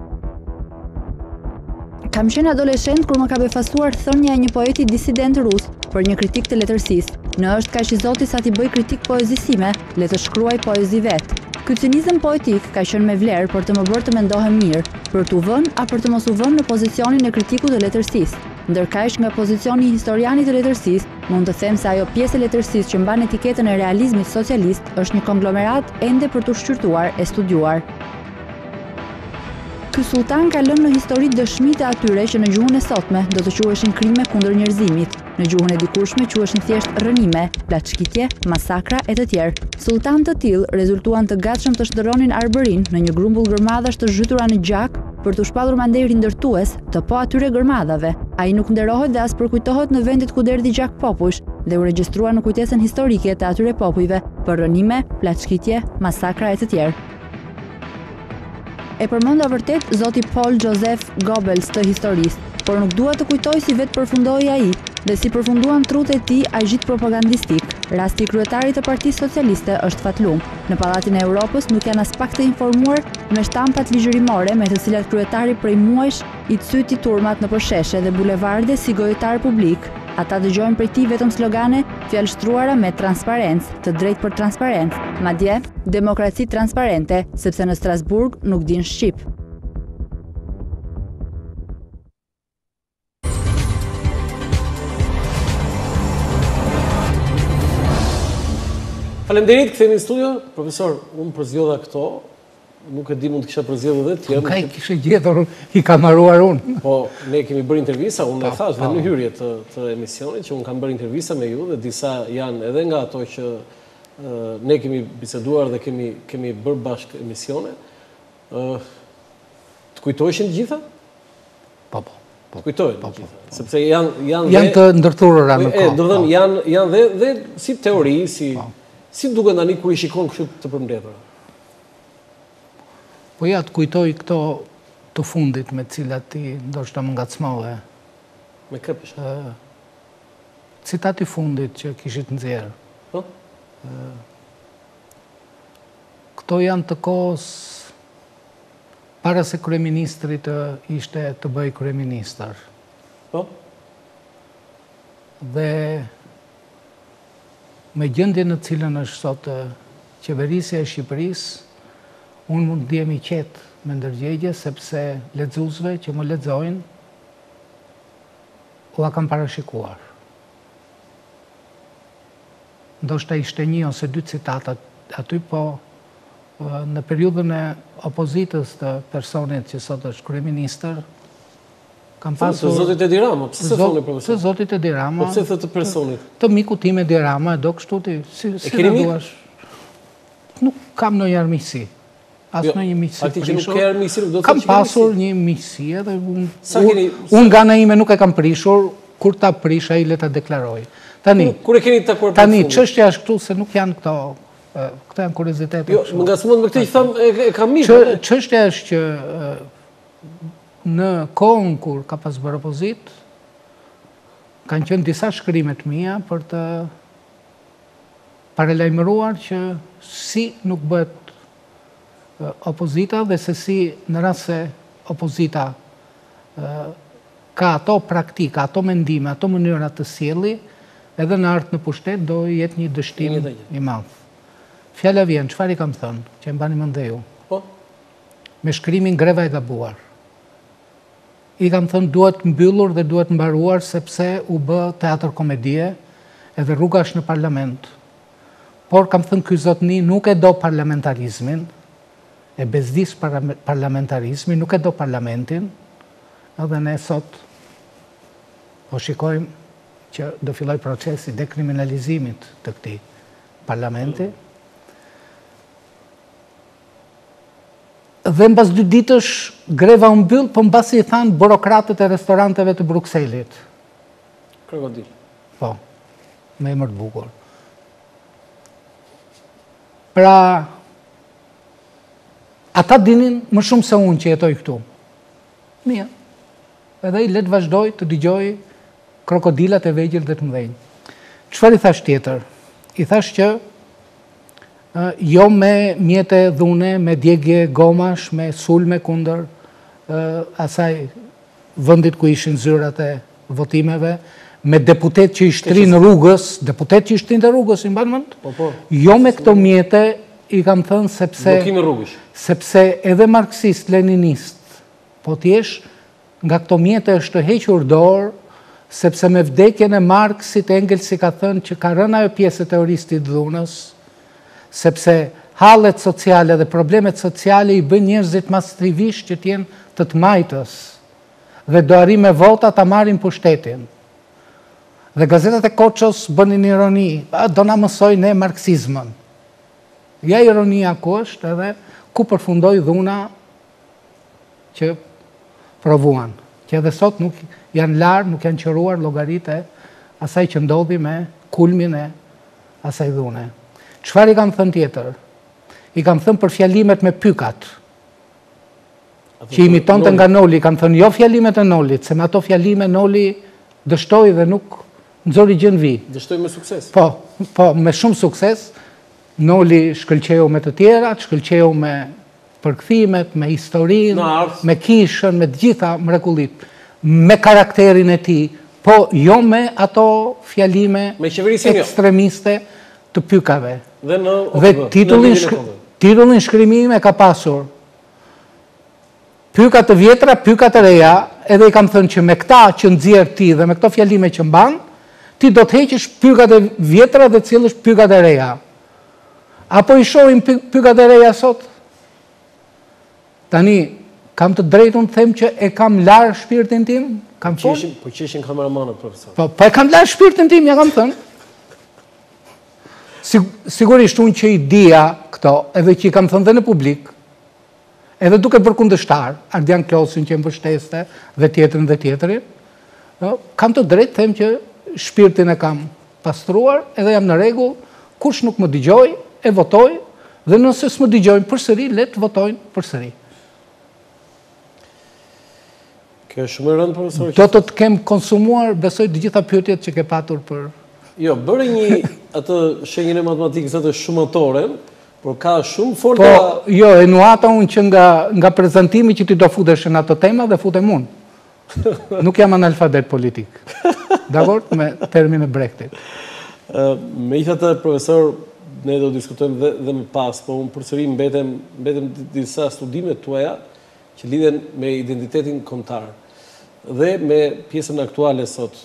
Kam qenë adoleshent kur më ka befasuar thënia e një poeti disident rus për një kritik të letërsisë. Në është kaq i Zoti sa ti bëj kritik poezisime, le të shkruaj poezi vet. Ky cinizëm poetik ka qenë me vlerë për të më bërë të mendohem mirë, për t'u vënë a për të mos u vënë në pozicionin e kritikut të letërsisë. Ndërkaq nga pozicioni i historianit të letërsisë, mund të them se ajo pjesë e letërsisë që mban etiketën e realizmit socialist është një konglomerat ende për të shqyrtuar e studiuar. Ky sultan ka lënë në histori dëshmi të atyre që në gjuhën e sotme do të quheshin krime kundër njerëzimit, në gjuhën e dikurshme quheshin thjesht rënime, plaçkitje, masakra e të tjerë. Sultan të tillë rezultuan të gatshëm të shndërronin arbërin në një grumbull gërmadhash të zhytura në gjak për të shpallur mandej rindërtues të po atyre gërmadhave. Ai nuk nderohet dhe as përkujtohet në vendet ku derdhi gjak popujsh dhe u regjistrua në kujtesën historike të atyre popujve për rënime, plaçkitje, masakra e të tjerë. E përmenda vërtet zoti Paul Joseph Goebbels të historisë, por nuk dua të kujtoj si vetë përfundoi ai dhe si përfunduan trutet e tij agjit propagandistik. Rasti i kryetarit të Partisë Socialiste është fatlum. Në Pallatin e Europës nuk janë as pak të informuar me shtampat ligjërimore me të cilat kryetari prej muajsh i cyti turmat në përsheshe dhe bulevarde si gojatar publik. Ata dëgjojnë prej tij vetëm slogane fjalë shtruara me transparencë, të drejtë për transparencë, madje demokraci transparente, sepse në Strasburg nuk din shqip. Faleminderit, kthehemi në studio. Profesor, unë përzgjodha këto. Nuk e di, mund të kisha përzgjedhur edhe tjerë. Ka i kishe gjetur, i kam marruar unë. Po, ne kemi bërë intervista, unë e thash dhe në hyrje të emisionit, që unë kam bërë intervista me ju dhe disa janë edhe nga ato që ne kemi biseduar dhe kemi bërë bashkë emisione. Të kujtoheshin të gjitha? Po. Të kujtohen të gjitha. Sepse janë të ndërthurura në kohë. Do të thënë janë dhe si teori, si duken tani kur i shikon kështu të përmbledhura. Po ja të kujtoj këto të fundit me cilat ti ndoshta më ngacmove. Me kë pesha? Citati fundit që kishit nxjerrë. Po? Këto janë të kohës para se kryeministri të ishte të bëj kryeministër. Po? Dhe me gjendjen në cilën është sot qeverisja e Shqipërisë, unë mund të jemi qetë me ndërgjegje, sepse lexuesve që më lexojnë ua kam parashikuar. Ndoshta ishte një ose dy citata aty, po në periudhën e opozitës të personit që sot është kryeministër, kam pasur... Të zotit Edi Rama, pëse se thoni profesor? Të zotit Edi Rama... Po pëse thë të personit? Të miku tim Edi Rama, do kështu ti... E keni mikë? Nuk kam në jarmisi. asë në një miqësi prishur. Kam pasur një miqësi edhe unë nga në ime nuk e kam prishur, kur ta prish ai le ta deklaroj. Kur e keni takuar tani çështja është këtu se nuk janë këto janë kuriozitete. Jo, më ngacmon me këtë që tham e kam mirë. Çështja është që në kohën kur ka pas bërë opozit, kanë qenë disa shkrimet mia për të paralajmëruar që si nuk bëhet opozita dhe se si në rast se opozita ka ato praktika, ato mendime, ato mënyra të sjelli, edhe në ardhmë në pushtet do jetë një dështim i madh. Fjala vjen, çfarë i kam thënë, që e mbani mend dhe ju. Po. Me shkrimin Greva e gabuar. I kam thënë duhet mbyllur dhe duhet mbaruar sepse u bë teatr komedie edhe rruga është në parlament. Por kam thënë ky zotni nuk e do parlamentarizmin, e bezdis parlamentarizmin, nuk e do parlamentin, edhe ne sot po shikojmë që do filloj procesi dekriminalizimit të këtij parlamenti. Dhe mbas 2 ditësh greva u mbyll, po mbasi i thanë burokratët e restoranteve të Brukselit. Krokodil. Po, me emër të bukur. Pra, ata dinin më shumë se unë që jetoj këtu. Mirë. Edhe i letë vazhdoj të dëgjoj krokodilat e vegjël dhe të mëdhenj. Çfarë i thash tjetër? I thash që jo me mjete dhune, me djegje gomash, me sulme kundër asaj vendit ku ishin zyrat e votimeve, me deputet që i shtrinë rrugës, i mban mend? Jo me këto mjete i kam thënë sepse edhe marksist-leninist, po t'jesh nga këto mjete është të hequr dorë, sepse me vdekjen e Marksit, Engelsi ka thënë që ka rënë ajo pjesë e teoristit dhunës, sepse hallet sociale dhe problemet sociale i bën njerëzit mastrivisht që t'jenë të majtës dhe do arrijnë me vota ta marrin pushtetin. Dhe gazetat e Koços bënin ironi, do na mësojnë ne marksizmën. Ja ironia ku është edhe ku përfundoi dhuna që provuan, që edhe sot nuk janë larë, nuk janë qëruar llogaritë asaj që ndodhi me kulmin e asaj dhune. Çfarë i kam thënë tjetër? I kam thënë për fjalimet me pykat, që imitonte nga Noli, i kam thënë jo fjalimet e Nolit, se me ato fjalime Noli dështoi dhe nuk nxori gjën vi. Dështoi me sukses. Po, me shumë sukses. Noli shkëlqeu me të tjerat, shkëlqeu me përkthimet, me historinë, me kishën, me të gjitha mrekullit, me karakterin e tij, po jo me ato fjalime ekstremiste të pykave. Dhe titullin shkrimim e ka pasur pykat të vjetra, pykat të reja, edhe i kam thënë që me këta që nxjerr ti dhe me këto fjalime që mban, ti do të heqësh pykat e vjetra dhe cilësh pykat e reja. Apo i shohim pykat e reja sot? Tani, kam të drejtun të them që e kam larë shpirtin tim? Po që ishin kameramanët, profesor. Po e kam larë shpirtin tim, ja kam thënë. Sigurisht unë që i dija këto, edhe që i kam thënë dhe në publik, edhe duke përkundështar, Ardian Klosin që më mbështeste, dhe tjetërin, kam të drejtë them që shpirtin e kam pastruar, edhe jam në rregull, kush nuk më dëgjoj, e votoj, dhe nëse s'më dëgjojnë përsëri, le të votojnë përsëri. Kjo është shumë e rëndë, profesor. Do të kem konsumuar, besoj, të gjitha pyetjet që ke patur për... Jo, bëre një atë shenjën e matematikës atë shumatore, por ka shumë folta... Po, jo, e nuata unë që nga prezentimi që ti do futesh në ato tema dhe futem unë. Nuk jam analfabet politik. Dakor? Me termin e Brechtit. Me i thëtë, profesor, ne do diskutojmë dhe më pas, po unë përsëri mbetem disa studimet tuaja që lidhen me identitetin kombëtar dhe me pjesën aktuale sot.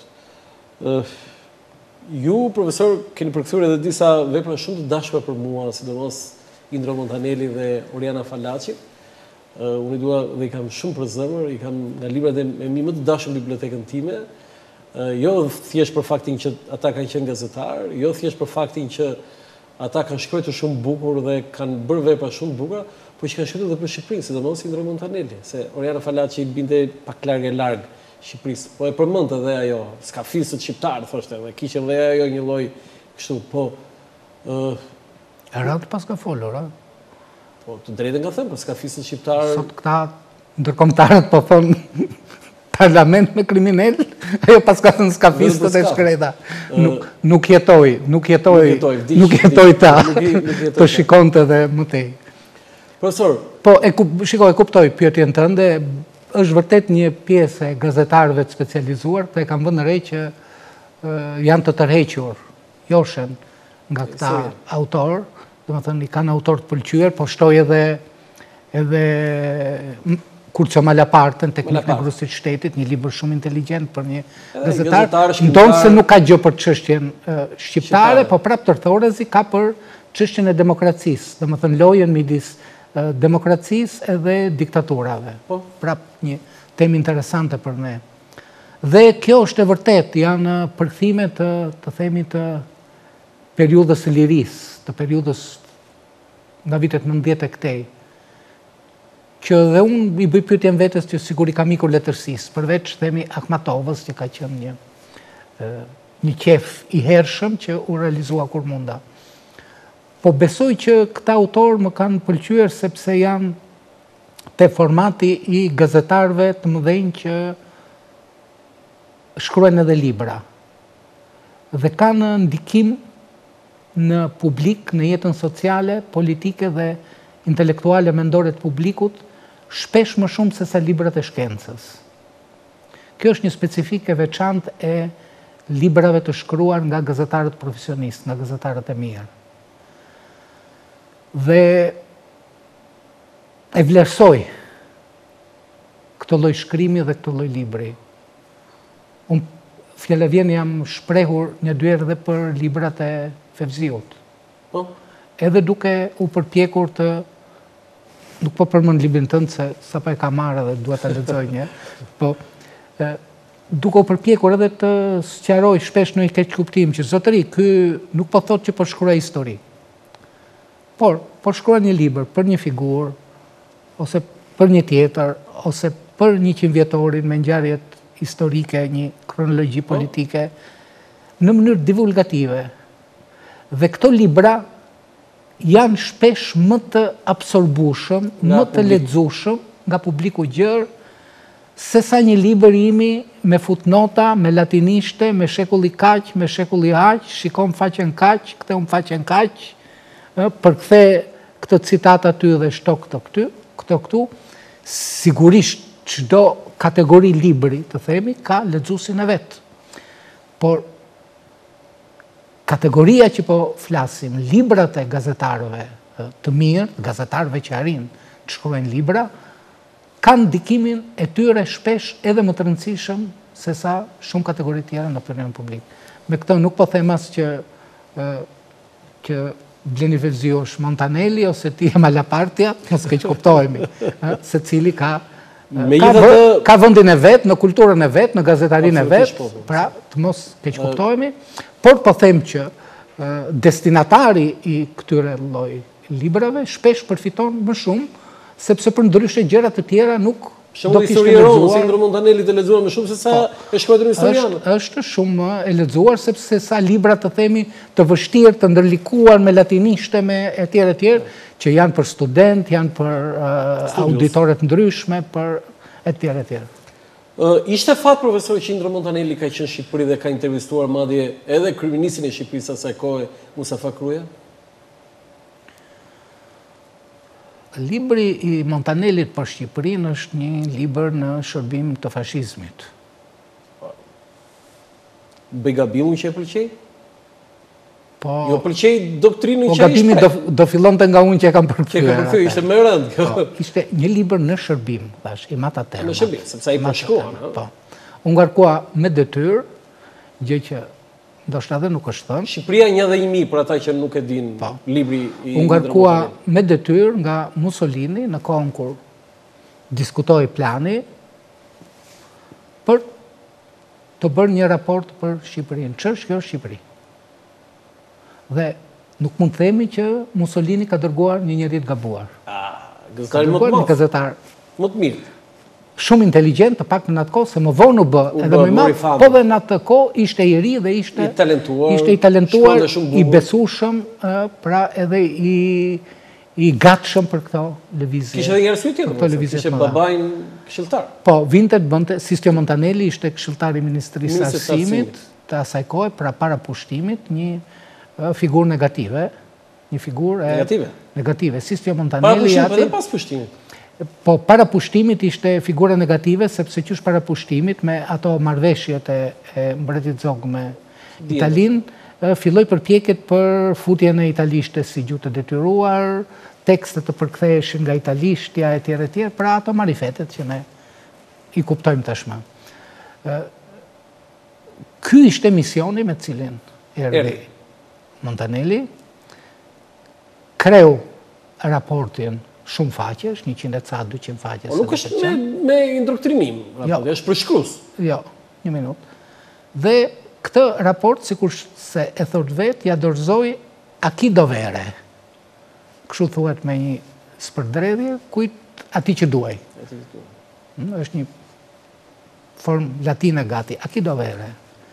Ju, profesor, keni përkthyer edhe disa vepra shumë të dashura për mua, sidomos Indro Montanelli dhe Oriana Fallaci. Unë i dua dhe i kam shumë për zemër, i kam nga librat e mi më të dashur në bibliotekën time. Jo thjesht për faktin që ata kanë qenë gazetar, jo thjesht për faktin që ata kanë shkruar shumë bukur dhe kanë bërë vepra shumë bukura, po që kanë shkruar edhe për Shqipërinë, sidomos Indro Montanelli, se Oriana Falaçi binte pak larg Shqipërisë, po e përmend edhe ajo, skafisët shqiptar, thoshte, dhe kishte edhe ajo një lloj kështu, po Rand pas ka folur, a? Po, të drejtën ka thënë, po skafisët shqiptar. Sot këta ndërkombëtarët po thonë parlament me kriminal, ajo pas ka thënë skafistët e shkreta. Nuk jetoj ta, të shikonte dhe më tej. Profesor. Po, e kuptoj pyetjen tënde, është vërtet një pjesë e gazetarëve të specializuar, dhe kam vënë re që janë të tërhequr, joshen nga këta autor, dhe më thënë, i kanë autor të pëlqyer, po shtoj edhe Kurço Malapartën, Teknikë në Grusit Shtetit, një libër shumë inteligent për një gazetar, ndonë se nuk ka gjë për çështjen shqiptare, po prap tërthorezi ka për çështjen e demokracisë, dhe më thënë lojën midis demokracisë edhe diktaturave. Prap një temë interesante për ne. Dhe kjo është e vërtet, janë përkthime të themi të periudhës së lirisë, të periudhës nga vitet 90 e këtej, që dhe unë i bëj pyetjen vetes që sigur i kam ikur letërsisë, përveç themi Akhmatovës, që ka qenë një qef i hershëm që u realizua kur munda. Po besoj që këta autor më kanë pëlqyer sepse janë te formati i gazetarëve të mëdhenj që shkruajnë edhe libra dhe kanë ndikim në publik, në jetën sociale, politike dhe intelektuale mendore të publikut, shpesh më shumë se sa librat e shkencës. Kjo është një specifike veçantë e librave të shkruar nga gazetarët profesionistë, nga gazetarët e mirë. Dhe e vlerësoj këtë lloj shkrimi dhe këtë lloj libri. Unë fjala vjen jam shprehur 1-2 herë edhe për librat e Fevziut. Edhe duke u përpjekur të nuk po përmend librin tënd se sapo e kam marrë dhe dua ta lexoj një, po duke u përpjekur edhe të sqaroj shpesh në një keq kuptim që zotëri, ky nuk po thotë që po shkruaj histori. Por po shkruaj një libër për një figurë, ose për një tjetër, ose për 100 vjetorin me ngjarjet historike, një kronologji politike, në mënyrë divulgative. Dhe këto libra janë shpesh më të absorbueshëm, më të lexueshëm nga publiku gjerë, se sa një libër imi me futnota, me latinishte, me shekulli kaq, me shekulli aq, shikon faqen kaq, ktheu faqen kaq, përkthe këtë citat aty dhe shto këto këtu. Sigurisht çdo kategori libri, të themi, ka lexuesin e vet. Por kategoria që po flasim, librat e gazetarëve të mirë, gazetarëve që arrin të shkruajnë libra, kanë ndikimin e tyre shpesh edhe më të rëndësishëm se sa shumë kategori tjera në opinionin publik. Me këtë nuk po them as që Bleni Fevziu është Montanelli ose ti e Malapartja, mos keq kuptohemi, secili ka vendin e vet, në kulturën e vet, në gazetarinë e vet, pra të mos keq kuptohemi. Por po them që destinatari i këtyre lloj librave shpesh përfiton më shumë, sepse për ndryshe gjëra të tjera nuk do të kishte lexuar. Indro Montanelli të lexuar më shumë se sa e shkruajtur historianët. Është shumë e lexuar sepse sa libra të themi të vështirë, të ndërlikuar me latinishte, me etj, që janë për student, janë për auditore të ndryshme, për etj. Ishte fat, profesor, që Indro Montanelli ka qenë në Shqipëri dhe ka intervistuar madje edhe kryeministin e Shqipërisë asaj kohe, Mustafa Kruja? Libri i Montanellit për Shqipërinë është një libër në shërbim të fashizmit. Bëj gabimin që e pëlqej? Jo pëlqej doktrinën që ishte. Po gabimi do fillonte nga unë që e kam përkthyer. Ishte më rënd. Ishte një libër në shërbim, thash, i mata tema. Në shërbim, sepse ai po shkruan. Po. U ngarkua me detyrë, gjë që ndoshta edhe nuk është thënë. Shqipëria 1 për ata që nuk e dinë libri i. U ngarkua me detyrë nga Mussolini në kohën kur diskutoi plani për të bërë një raport për Shqipërinë. Ç'është kjo Shqipëri? Dhe Nuk mund të themi që Mussolini ka dërguar një njeri të gabuar. Gazetari më të Një madh, gazetar më të mirë. shumë inteligent, të pak në atë kohë, se më vonë u bë, edhe më i madh, po dhe në atë kohë ishte i ri dhe ishte i talentuar, i besueshëm, pra edhe i gatshëm për këto lëvizje. Kishte edhe një arsye tjetër, kishte babain këshilltar. Po, vinte të bënte, Sistio Montanelli ishte këshilltari i Ministrisë së Arsimit të asaj kohe, pra para pushtimit, një figurë negative, një figurë negative. Sistio Montanelli edhe pas pushtimit. Po, para pushtimit ishte figura negative, sepse qysh para pushtimit me ato marrëveshjet e mbretit Zog me Italinë, filloi përpjekjet për futjen e italishtes si gjuhë të detyruar, tekste të përktheheshin nga italishtja etj, pra ato marifetet që ne i kuptojmë tashmë. Ky ishte misioni me cilin erdhi Montanelli, kreu raportin shumë faqesh, 100-200 faqesh. Nuk është me indoktrinim, është përshkrues. Jo, një minut. Dhe këtë raport, sikur se e thot vetë, ja dorëzoi a chi dovere. Kështu thuhet me një spërdredhje, kujt ati që duaj. Është një formë latine gati, a chi dovere.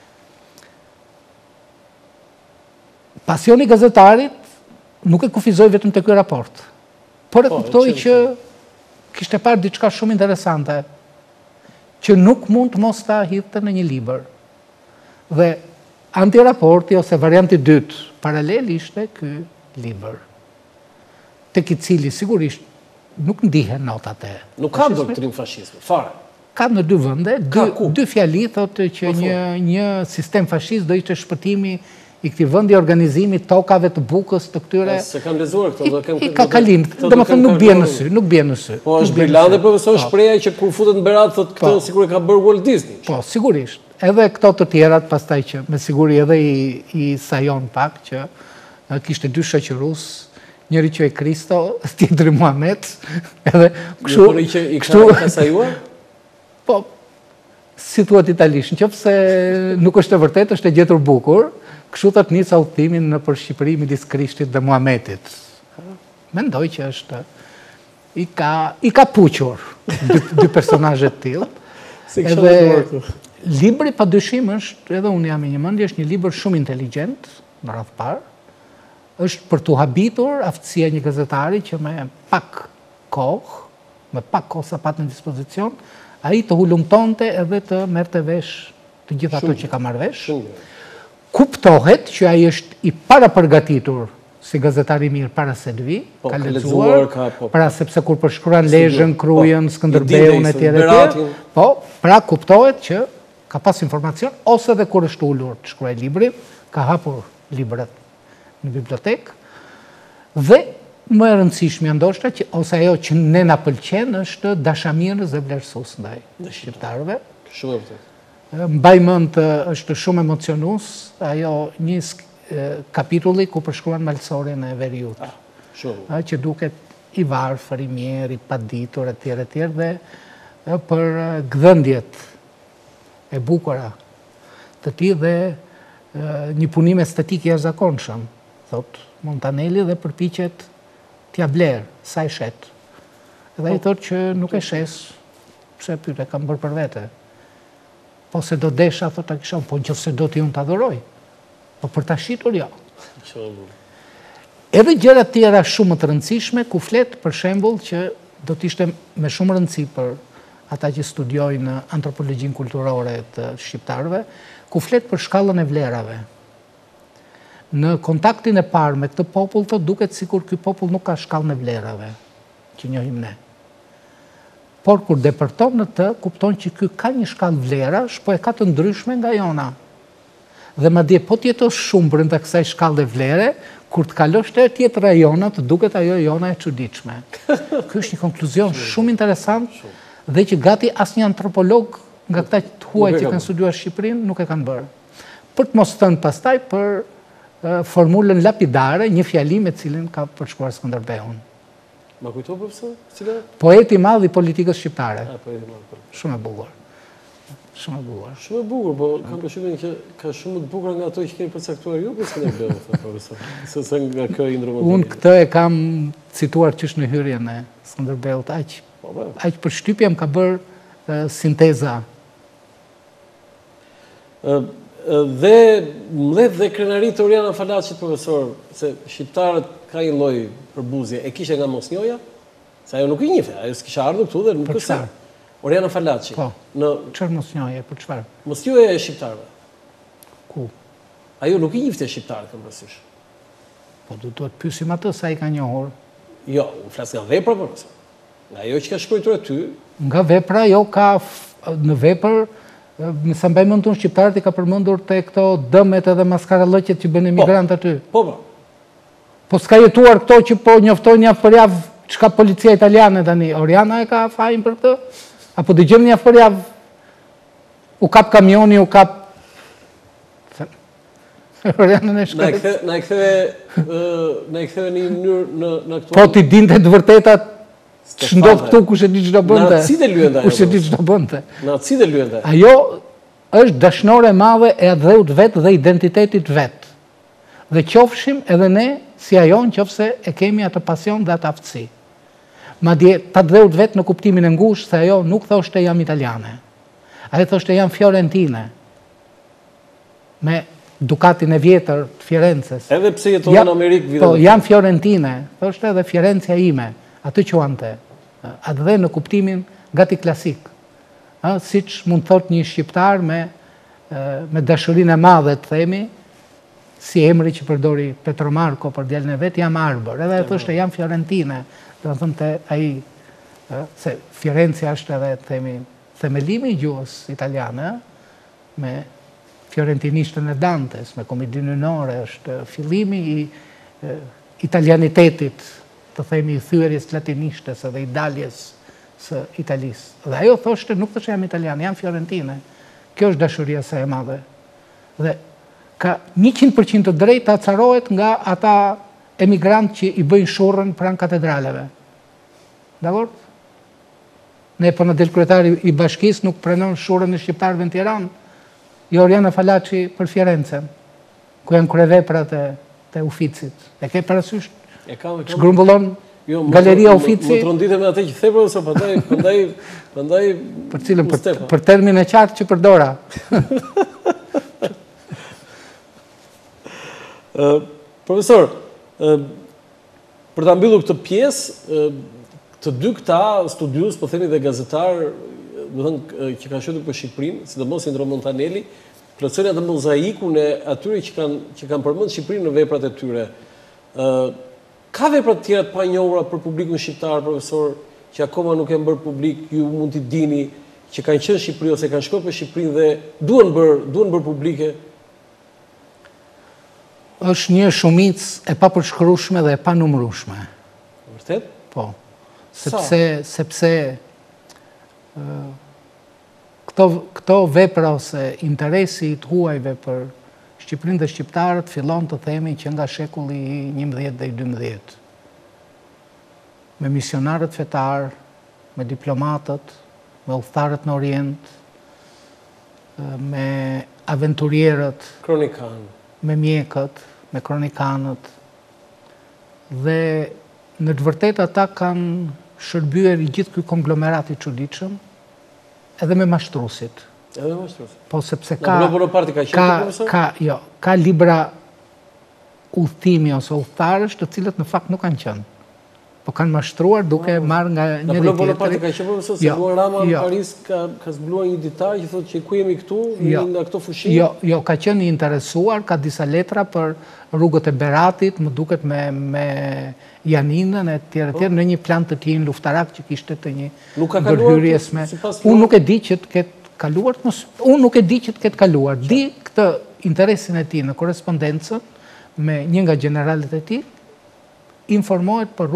Pasioni gazetarit nuk e kufizoi vetëm të ky raport, por e kuptoi që kishte parë diçka shumë interesante, që nuk mund të mos ta hidhte në një libër. Dhe antiraporti ose varianti dytë paralel ishte ky libër, tek i cili sigurisht nuk ndihen notat e. Nuk ka doktrinë fashizmi, fare. Ka në dy vende, dy fjali thotë që një sistem fashist do ishte shpëtimi i këtij vendi, organizimi tokave të bukës të këtyre. Se kam lexuar këto, i ka kalim, domethënë nuk bie në sy, Po është brilante profesor shpreha që kur futet në Berat thotë këtë sikur e ka bërë Walt Disney. Po, sigurisht. Edhe këto të tjerat pastaj që me siguri edhe i sajon pak që kishte dy shoqërus, njëri që e Kristo, tjetri Muhamet, edhe kështu ka sajuar? Po, si thuhet italisht, nëse nuk është e vërtetë, është e gjetur bukur. Kështu thot nica udhëtimin në për Shqipëri midis Krishtit dhe Muhametit. Mendoj që është i ka puqur dy personazhe të tillë. Edhe libri padyshim është, edhe unë jam i një mendje, është një libër shumë inteligjent në radhë parë. Është për tu habitur aftësia një gazetari që me pak kohë sa pat në dispozicion, ai të hulumtonte edhe të merrte vesh të gjitha ato që ka marrë vesh. Kuptohet që ai është i parapërgatitur si gazetari mirë para se të vi, ka lexuar, pra sepse kur përshkruan Lezhën, Krujën, Skënderbeun etj. Po, pra kuptohet që ka pas informacion, ose dhe kur është ulur të shkruaj librin, ka hapur librat në bibliotekë, dhe më e rëndësishme ndoshta që ose ajo që ne na pëlqen është dashamirës dhe vlerësues ndaj shqiptarëve. Shumë e vërtetë. Mbaj mend është shumë emocionues ajo një kapitulli ku përshkruan malësorin e Veriut. Që duket i varfër, i mirë, i paditur etj. Dhe për gdhëndjet e bukura të tij dhe një punim estetik i jashtëzakonshëm, thot Montanelli, dhe përpiqet t'ia bler sa e shet. Dhe ai thotë që nuk e shes, pse pyet, kam bërë për vete. Po se do desha, thot ta kisha, po nëse do t'i unë t'adhuroj. Po për ta shitur, jo. Edhe gjëra tjera shumë të rëndësishme, ku flet për shembull që do t'ishte me shumë rëndësi për ata që studiojnë antropologjinë kulturore të shqiptarëve, ku flet për shkallën e vlerave. Në kontaktin e parë me këtë popull, të duket sikur ky popull nuk ka shkallën e vlerave që njohim ne. Por kur depërton në të, kupton që ky ka një shkallë vlerash, po e ka të ndryshme nga jona. Dhe madje po t'jetos shumë brenda kësaj shkallë vlere, kur të kalosh te tjetër rajona, të duket ajo jona e çuditshme. Ky është një konkluzion shumë interesant dhe që gati asnjë antropolog nga këta të huaj që kanë studiuar Shqipërinë nuk e kanë bërë. Për të mos thënë pastaj për formulën lapidare, një fjali me cilin ka përshkruar Skënderbeun. Ma kujto, profesor? Poeti i madh i politikës shqiptare. Poeti i madh. Shumë e bukur. Shumë e bukur. Shumë e bukur, po kam përshtypjen që ka shumë të bukura nga ato që keni përcaktuar ju për Skënderbeu, profesor. Se nga kjo Indromontani. Unë këtë e kam cituar qysh në hyrjen e Skënderbeut, aq përshtypje më ka bërë sinteza. Dhe mbledh dhe krenarit Oriana Falaqit, profesor, se shqiptarët ka një lloj përbuzje, e kishe nga mosnjoja, se ajo nuk i njihte, ajo s'kisha ardhur këtu dhe nuk është. Oriana Falaqi. Po. Në çfarë mosnjoje, për çfarë? Mosnjoja e shqiptarëve. Ku? Ajo nuk i njihte shqiptarët këmbësysh. Po duhet pyesim atë sa i ka njohur. Jo, unë flas nga vepra, profesor. Nga ajo që ka shkruar aty. Nga vepra, jo ka në vepër, më sa mbaj mend unë shqiptarët i ka përmendur te këto dëmet edhe maskarallëqet që bën emigrantë aty. Po. Po s'ka jetuar këto që po njoftojnë javë për javë çka policia italiane tani. Oriana e ka fajin për këtë? Apo dëgjojmë një për javë u kap kamioni, u kap Oriana në shkallë. Na e ktheve në një mënyrë në aktual. Po ti dinte të vërtetat ç'ndodh këtu, kush e di ç'do bënte. Në acidet lyente ajo. Kush e di ç'do bënte. Në acidet lyente. Ajo është dashnore e madhe e dheut vet dhe identitetit vet. Dhe qofshim edhe ne si ajo nëse e kemi atë pasion dhe atë aftësi. Madje ta dheut vet në kuptimin e ngushtë se ajo nuk thoshte jam italiane. Ajo thoshte jam fiorentine. Me Ducatin e vjetër të Firences. Edhe pse jeton në Amerikë Po, jam fiorentine, thoshte edhe Firencja ime, atë quante. Atë dhe në kuptimin gati klasik. Siç mund thot një shqiptar me dashurinë e madhe të themi, si emri që përdori Petro Marko për djalin e vet, jam Arbër. Edhe thoshte jam fiorentine. Do të thënë ai se Firencja është edhe themi themelimi i gjuhës italiane, me fiorentinistën e Dantes, me komedinë nënore, është fillimi i italianitetit, të themi i thyerjes latinishtes edhe i daljes së Italisë. Dhe ajo thoshte nuk thoshte jam italiane, jam fiorentine. Kjo është dashuria sa e madhe. Dhe ka 100% të drejtë acarohet nga ata emigrantë që i bëjnë shurrën pranë katedraleve. Dakor? Ne po në del kryetari i bashkisë nuk pranon shurrën e shqiptarëve në Tiranë. Jo Oriana Falaqi për Firencen, ku janë kryeveprat e Uficit. E ke parasysh? Zgrumbullon Galeria Ufici. Më trondite me atë që the, profesor, prandaj për cilën për termin e qartë që përdora. Profesor, për ta mbyllur këtë pjesë, të dy këta studius, po themi dhe gazetar, do thënë që kanë shëtuar për Shqipërinë, sidomos Indromontaneli, plotësojnë atë mozaikun e atyre që kanë përmendur Shqipërinë në veprat e tyre. Ka vepra të tjera të panjohura për publikun shqiptar, profesor, që akoma nuk e bërë publik, ju mund t'i dini, që kanë qenë në Shqipëri ose kanë shkuar për Shqipërinë dhe duhen bërë publike? Është një shumicë e papërshkrueshme dhe e panumërueshme. Vërtet? Po. Sepse këto vepra ose interesi të huajve për Shqipërinë dhe shqiptarët fillon të themi që nga shekulli 11 dhe 12. Me misionarët fetar, me diplomatët, me udhëtarët në Orient, me aventurierët, me mjekët, me kronikanët. Dhe në të vërtetë ata kanë shërbyer i gjithë ky konglomerat i çuditshëm, edhe me mashtruesit. Edhe me mashtruesit. Po sepse ka libra udhëtimi ose udhëtarësh të cilët në fakt nuk kanë qenë. Po kanë mashtruar duke marrë nga njëri tjetri. Bonaparti ka qenë profesor, se Luan Rama në Paris ka zbuluar një ditar që thotë që ku jemi këtu, nga këto fushim. Jo, ka qenë i interesuar, ka disa letra për rrugët e Beratit, më duket me Janinën e tjerë në një plan të tij luftarak që kishte të një ndërhyrjes me. Unë nuk e di që të ketë kaluar, unë nuk e di që të ketë kaluar. Di këtë interesin e tij në korrespondencën me një nga generalet e tij, informohet për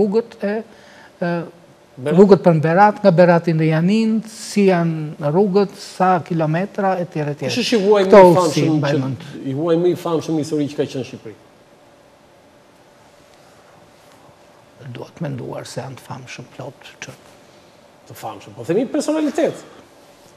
rrugët për Berat, nga Berati në Janin, si janë rrugët, sa kilometra, e tjere tjere. Kështë i huaj më i famshëm histori që ka qenë Shqipëri? Duhet menduar se janë të famshëm plot. Të famshëm, po themi personalitet.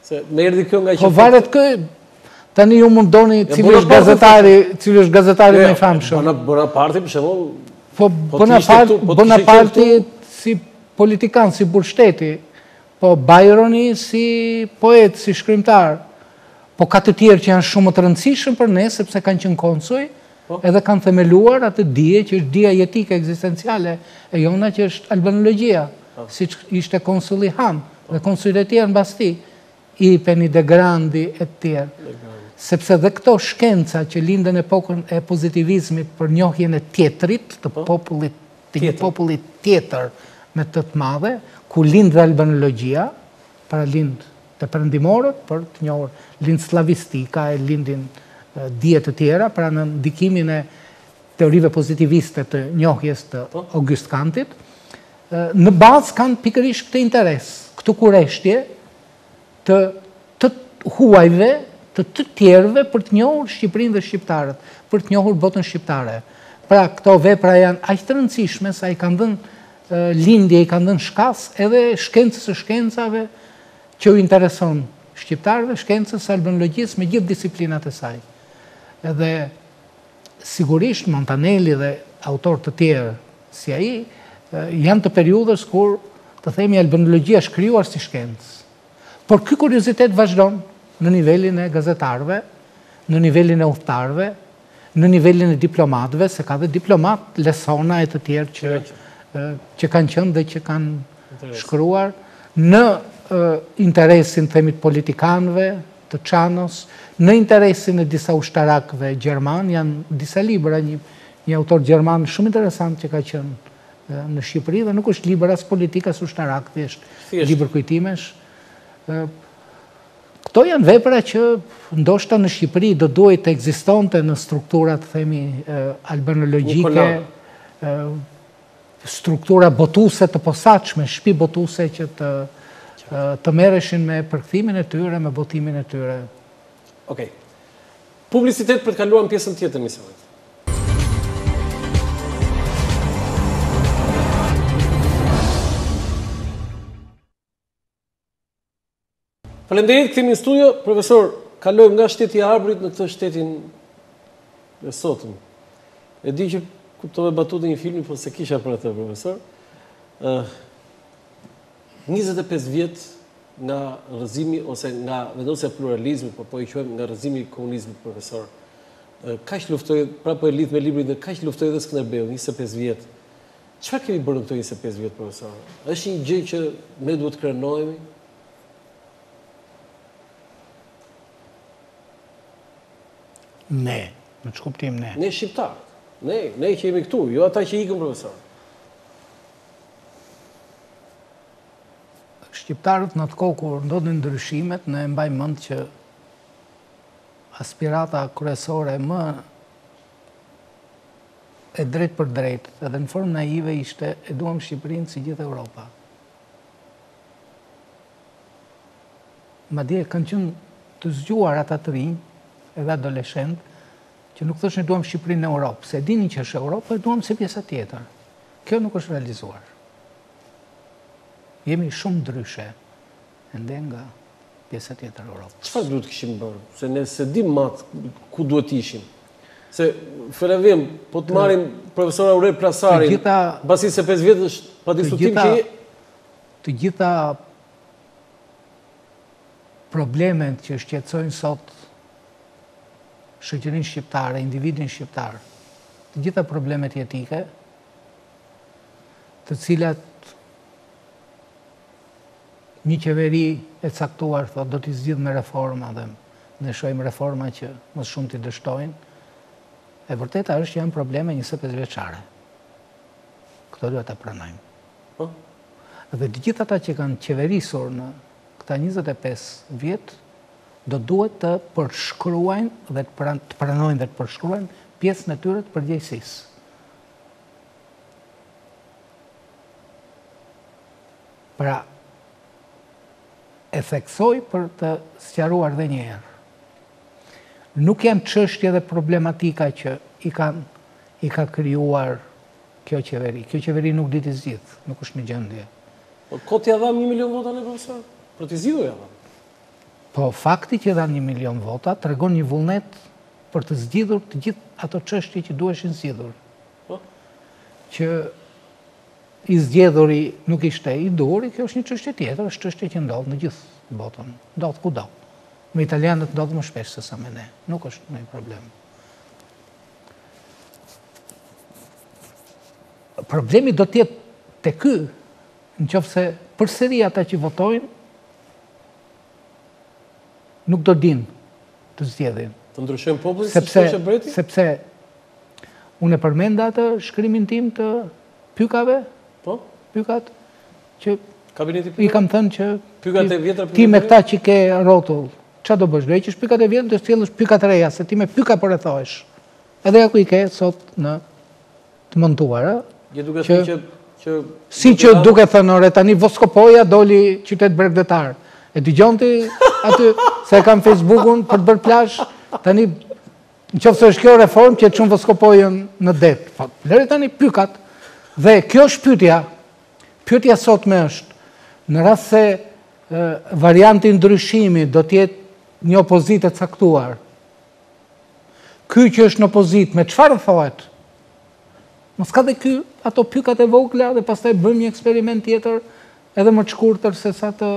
Se me erdhi kjo nga Po varet kë, tani ju mundoni cili është gazetari më i famshëm. Bonaparte, për shembull, po Bonaparte si politikan, si burshteti, po Byroni si poet, si shkrimtar, po ka të tjerë që janë shumë të rëndësishëm për ne, sepse kanë qenë konsuj, edhe kanë themeluar atë dije që është dija jetike ekzistenciale e jona që është albanologjia, si ishte konsuli Han dhe konsulit e tjerë në basti, i Peni de Grandi e tjerë. Sepse dhe këto shkenca që lindën epokën e pozitivizmit për njohjen e tjetrit, të një popullit tjetër me të madhe, ku lind dhe albanologjia, para lind të perëndimorët, për të njohur lind slavistika e lindin dije të tjera, pra në ndikimin e teorive pozitiviste të njohjes të August Kantit, në bazë kanë pikërisht këtë interes, këtë kureshtje të huajve, të tjerëve për të njohur Shqipërinë dhe shqiptarët, për të njohur botën shqiptare. Pra këto vepra janë aq të rëndësishme sa i kanë dhënë lindje, i kanë dhënë shkas edhe shkencës së shkencave që u intereson shqiptarëve, shkencës së albanologjisë me gjithë disiplinat e saj. Edhe sigurisht Montanelli dhe autor të tjerë si ai janë të periudhës kur të themi albanologjia është krijuar si shkencë. Por ky kuriozitet vazhdon në nivelin e gazetarëve, në nivelin e udhëtarëve, në nivelin e diplomatëve, se ka dhe diplomat, lesona e të tjerë që kanë qenë dhe që kanë shkruar, në interesin themit politikanëve, të Çanos, në interesin e disa ushtarakëve gjerman, janë disa libra, një autor gjerman shumë interesant që ka qenë në Shqipëri, dhe nuk është libër as politik as ushtarak, është libër kujtimesh. Këto janë vepra që ndoshta në Shqipëri do duhet të ekzistonte në strukturat, themi, albanologjike, struktura botuese të posaçme, shtëpi botuese që të merreshin me përkthimin e tyre, me botimin e tyre. Okej. Publicitet për të kaluar në pjesën tjetër të misionit. Faleminderit, kthehemi në studio. Profesor, kalojmë nga shteti i Arbërit në këtë shtetin e sotëm. E di që kuptove batutën një filmi, po se kisha për atë, profesor. 25 vjet nga rrëzimi ose nga vendosja e pluralizmit, po i quajmë nga rrëzimi i komunizmit, profesor. Kaq luftoi, pra po e lidh me librin dhe kaq luftoi edhe Skënderbeu, 25 vjet. Çfarë kemi bërë në këto 25 vjet, profesor? Është një gjë që ne duhet të krenohemi? Ne, në që kuptim ne? Ne shqiptarët. Ne që jemi këtu, jo ata që ikën, profesor. Shqiptarët në të kohë kur ndodhin ndryshimet, ne mbajmë mend që aspirata kryesore më e drejt për drejt, edhe në formë naive ishte e duam Shqipërinë si gjithë Europa. Madje kanë qenë të zgjuar ata të rinj, edhe adoleshent, që nuk thoshin duam Shqipërinë në Europë, se dinin që është Europë, e duam si pjesa tjetër. Kjo nuk është realizuar. Jemi shumë ndryshe ende nga pjesa tjetër e Europës. Çfarë duhet kishim bërë? Se ne se dim matë ku duhet ishim. Se Ferevim, po të marrim profesor Aurel Plasarin, pasi se 5 vjet është pa diskutim që të gjitha problemet që shqetësojnë sot shoqërinë shqiptare, individin shqiptar, të gjitha problemet jetike, të cilat një qeveri e caktuar thot do t'i zgjidh me reforma dhe ne shohim reforma që më shumë t'i dështojnë, e vërteta është që janë probleme 25 vjeçare. Këto duhet ta pranojmë. Dhe të gjithë ata që kanë qeverisur në këta 25 vjet do duhet të përshkruajnë dhe të pranojnë dhe të përshkruajnë pjesën e tyre të përgjegjësisë. Pra, e theksoj për të sqaruar dhe një herë. Nuk janë çështje dhe problematika që i ka krijuar kjo qeveri. Kjo qeveri nuk di t'i zgjidh, nuk është në gjendje. Po t'ia dham 1 milion vota në profesor? Për t'i zgjidhur ja dham. Po fakti që dha 1 milion vota tregon një vullnet për të zgjidhur të gjithë ato çështje që duheshin zgjidhur. Që i zgjedhuri nuk ishte i duri, kjo është një çështje tjetër, është çështje që ndodh në gjithë botën, ndodh kudo. Me italianët ndodh më shpesh se sa me ne, nuk është ndonjë problem. Problemi do të jetë te ky, nëse përsëri ata që votojnë nuk do dinë të zgjedhin. Të ndryshojnë popullin si ishte breti? Sepse unë e përmenda atë shkrimin tim të pykave, pykat që i kam thënë që ti me këta që ke rotull, qa do bësh? Do heqësh pykat e vjetër, do sjellësh pykat e reja, se ti me pyka po rrethohesh. Edhe ja ku i ke sot në të montuar, si që duke thënë ore tani Voskopoja doli qytet bregdetar. E dëgjonti aty se e kam Facebookun për të bërë plazh, tani nëse është kjo reformë që çon Voskopojën në det. Lëre tani pykat. Dhe kjo është pyetja sotme është, në rast se varianti ndryshimi do të jetë një opozitë e caktuar. Ky që është në opozitë me çfarë thohet? Mos ka dhe ky ato pykat e vogla dhe pastaj bëjmë një eksperiment tjetër edhe më të shkurtër se sa të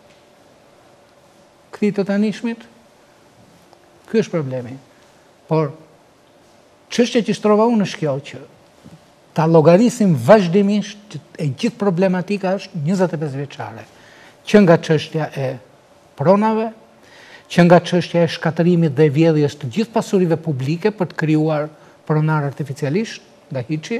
këtij të tanishmit. Ky është problemi. Por çështja që shtrova unë është kjo që ta llogarisim vazhdimisht e gjithë problematika është 25 vjeçare. Që nga çështja e pronave, që nga çështja e shkatërimit dhe vjedhjes të gjithë pasurive publike për të krijuar pronar artificialisht nga hiçi,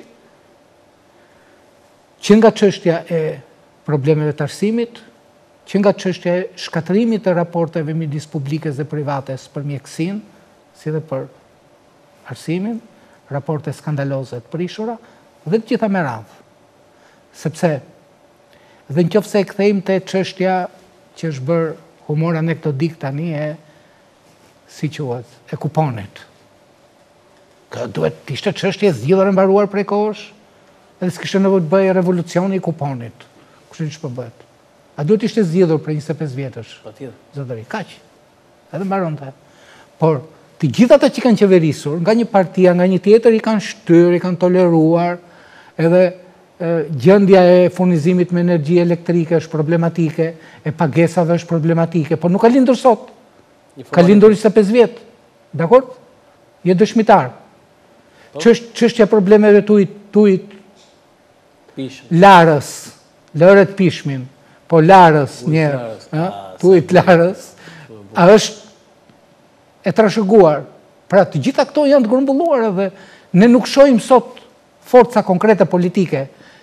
që nga çështja e problemeve të arsimit, që nga çështja e shkatërimit të raporteve midis publikes dhe privates për mjekësinë, si dhe për arsimin, raporte skandaloze të prishura, dhe të gjitha me radhë. Sepse, dhe nëse e kthejmë te çështja që është bërë humor anekdotik tani si quhet, e kuponit. Kjo duhet të ishte çështje zgjidhur e mbaruar prej kohësh, edhe s'kishte nevojë të bëjë revolucioni i kuponit. Kështu që po bëhet. A duhet të ishte zgjidhur prej 25 vjetësh? Patjetër. Zotëri, kaq. Edhe mbaronte. Por të gjithë ata që kanë qeverisur, nga një partia, nga një tjetër, i kanë shtyrë, i kanë toleruar, edhe gjendja e furnizimit me energji elektrike është problematike, e pagesave është problematike, por nuk ka lindur sot. Ka lindur 25 vjet. Dakor? Je dëshmitar. Çështja e problemeve tujt Larës, lëret pishmin, po Larës tujt Larës, a është e trashëguar. Pra të gjitha këto janë të grumbulluar edhe ne nuk shohim sot forca konkrete politike.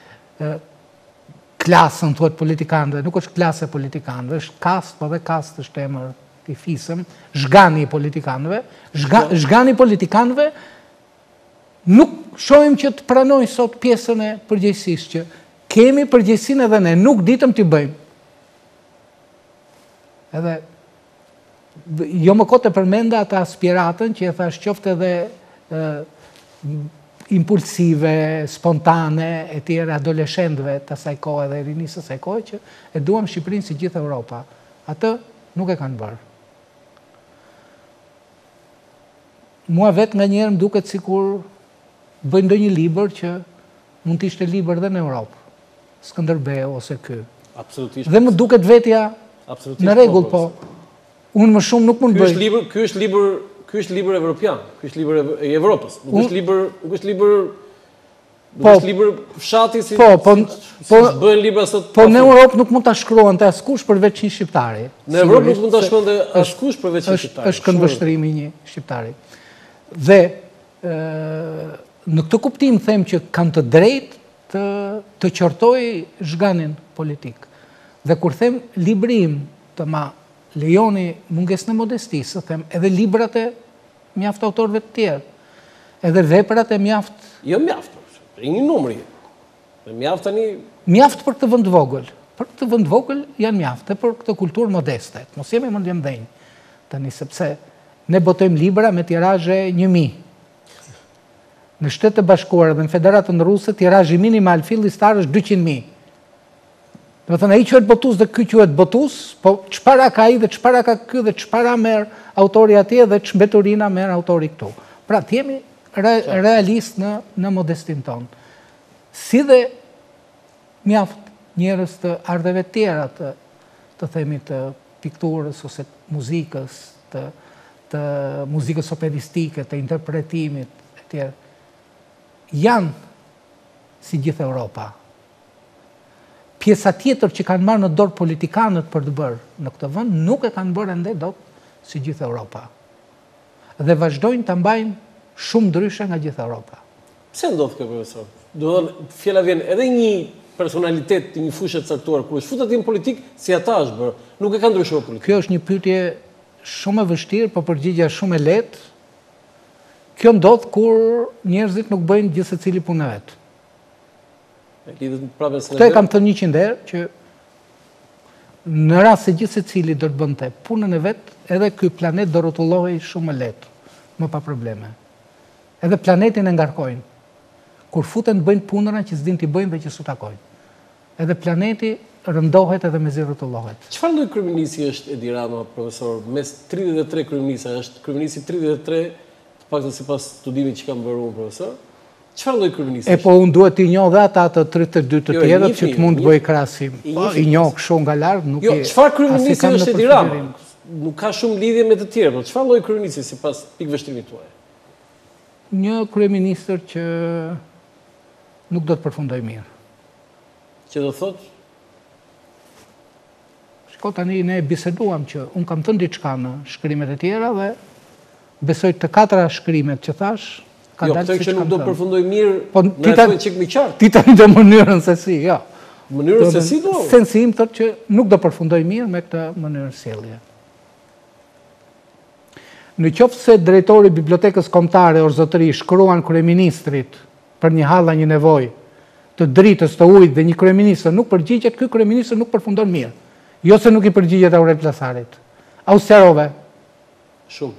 Klasën, thuhet politikanëve, nuk është klasë e politikanëve, është kast, po dhe kast është emër i fisëm, zhgani i politikanëve, zhgani i politikanëve nuk shohim që të pranojnë sot pjesën e përgjegjësisë, që kemi përgjegjësinë edhe ne, nuk ditëm t'i bëjmë. Edhe jo më kote përmenda ata aspiratën që e thash qoftë edhe impulsive, spontane, e tjera adoleshentëve të asaj kohe dhe rinisë asaj kohe që e duam Shqipërinë si gjithë Europa. Atë nuk e kanë bërë. Mua vetë nga njerë më duket sikur bëjnë ndonjë libër që mund të ishte libër dhe në Europë. Skënderbeu ose ky. Absolutisht. Dhe më duket vetja në rregull, po. Unë më shumë nuk mund bëj. Ky është libër evropian, ky është libër i Evropës. Nuk është libër fshati si bëhen libra sot. Po në Europë nuk mund ta shkruante askush përveç një shqiptari. Në Europë nuk mund ta shkruante askush përveç një shqiptari. Është këndvështrimi një shqiptari. Dhe në këtë kuptim them që kanë të drejtë të qortoj zhganin politik. Dhe kur them librim të ma lejoni mungesën e modestisë, them edhe librat e mjaft autorëve të tjerë, edhe veprat e mjaft. Jo mjaft, një numri. Mjaft tani. Mjaft për këtë vend vogël. Për këtë vend vogël janë mjaft, e për këtë kulturë modeste. Mos jemi mendjem dhënë. Tani sepse ne botojmë libra me tirazhe 1000. Në Shtetet e Bashkuara dhe në Federatën Ruse tirazhi minimal fillistar është 200.000. Do të thënë, ai quhet botus dhe ky quhet botus, po çfarë ka ai dhe çfarë ka ky dhe çfarë merr autori atje dhe çmbeturina merr autori këtu. Pra, të jemi realist në modestin tonë. Si dhe mjaft njerëz të ardheve tjera të themi të pikturës ose muzikës, të muzikës operistike, të interpretimit e tjerë, janë si gjithë Europa. Pjesa tjetër që kanë marrë në dorë politikanët për të bërë në këtë vend nuk e kanë bërë ende dot si gjithë Europa. Dhe vazhdojnë të mbajnë shumë ndryshe nga gjithë Europa. Pse ndodh kjo, profesor? Do të thonë, fjala vjen edhe një personalitet të një fushë të caktuar kur është futet në politik, si ata është bërë, nuk e ka ndryshuar politikën. Kjo është një pyetje shumë e vështirë, por përgjigjja shumë e lehtë. Kjo ndodh kur njerëzit nuk bëjnë gjithë secili punën e vet. Këtë e kam thënë 100 herë që në rast se gjithë secili do të bënte punën e vet, edhe ky planet do rrotullohej shumë më lehtë, më pa probleme. Edhe planetin e ngarkojnë. Kur futen të bëjnë punëra që s'din t'i bëjnë dhe që s'u takojnë. Edhe planeti rëndohet edhe mezi rrotullohet. Çfarë lloj kryeministri është Edi Rama, profesor? Mes 33 kryeministra, është kryeministri 33, të paktën sipas studimit që kam bërë unë, profesor? Çfarë lloj kryeministri? Po unë duhet t'i njoh dhe ata të 32 të tjerët që të mund të bëj krahasim. I njoh kështu nga larg, nuk e. Jo, çfarë kryeministri është Edi Rama? Nuk ka shumë lidhje me të tjerë, por çfarë lloj kryeministri sipas pikëveshtrimit tuaj? Një kryeministër që nuk do të përfundoj mirë. Që do thotë? Shko tani ne biseduam që unë kam thënë diçka në shkrimet e tjera dhe besoj të 4 shkrimet që thash, ka dalë siç kam thënë. Jo, këtë që nuk do përfundoj mirë, në thonë çik më qartë. Ti tani do mënyrën se si, jo. Mënyrën se si do? Sensi im thotë që nuk do përfundoj mirë me këtë mënyrë sjellje. Në qoftë se drejtori i Bibliotekës Kombëtare Orzotëri shkruan kryeministrit për një hall një nevojë të dritës, të ujit dhe një kryeministër nuk përgjigjet, ky kryeministër nuk përfundon mirë. Jo se nuk i përgjigjet Aurel Plasarit. A u sqarove? Shumë.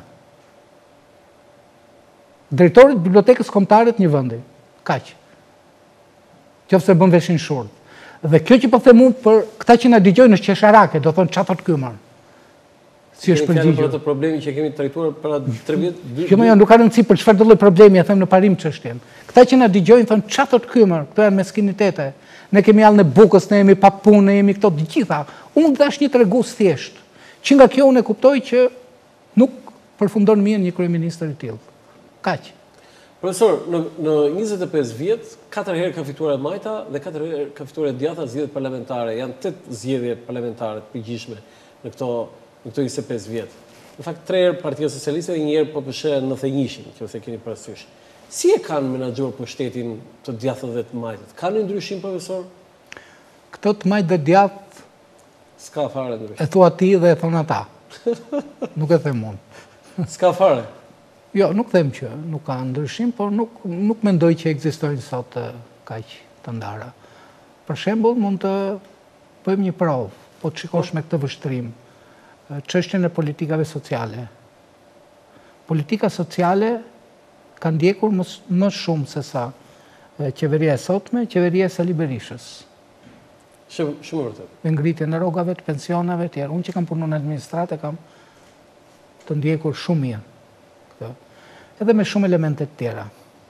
Drejtori i Bibliotekës Kombëtare të një vendi. Kaq. Qoftë se bën veshin shurt. Dhe kjo që po them unë për këta që na dëgjojnë është qesharake, do thonë çfarë thotë ky më. Si është përgjigjur? Për atë problemi që kemi trajtuar para 3 vjet. Jo, nuk ka rëndësi për çfarë do lloj problemi, e them në parim çështjen. Këta që na dëgjojnë thonë çfarë thotë ky më, këto janë meskinitete. Ne kemi hallën e bukës, ne jemi pa punë, ne jemi këto të gjitha. Unë dash një tregues thjesht. Që nga kjo unë e kuptoj që nuk përfundon mirë një kryeministër i tillë. Kaq. Profesor, në 25 vjet, 4 herë ka fituar e majta dhe 4 herë ka fituar e djatha zgjedhjet parlamentare. Janë 8 zgjedhje parlamentare të përgjithshme në këto 25 vjet. Në fakt 3 herë Partia Socialiste dhe 1 herë PPSH 91-shin, nëse keni parasysh. Si e kanë menaxhuar pushtetin të djathtë dhe të majtët? Ka ndonjë ndryshim, profesor? Këto të majtë dhe djathtë s'ka fare ndryshim. E thua ti dhe e thon ata. Nuk e them unë. S'ka fare. Jo, nuk them që nuk ka ndryshim, por nuk mendoj që ekzistojnë sot kaq të ndara. Për shembull, mund të bëjmë një provë, po të shikosh me këtë vështrim, çështjen e politikave sociale. Politika sociale ka ndjekur më shumë se sa qeveria e sotme, qeveria e Sali Berishës. Shumë vërtet. Me ngritjen e rrogave, të pensionave, tjerë. Unë që kam punuar në administratë kam të ndjekur shumë mirë. Edhe me shumë elemente të tjera.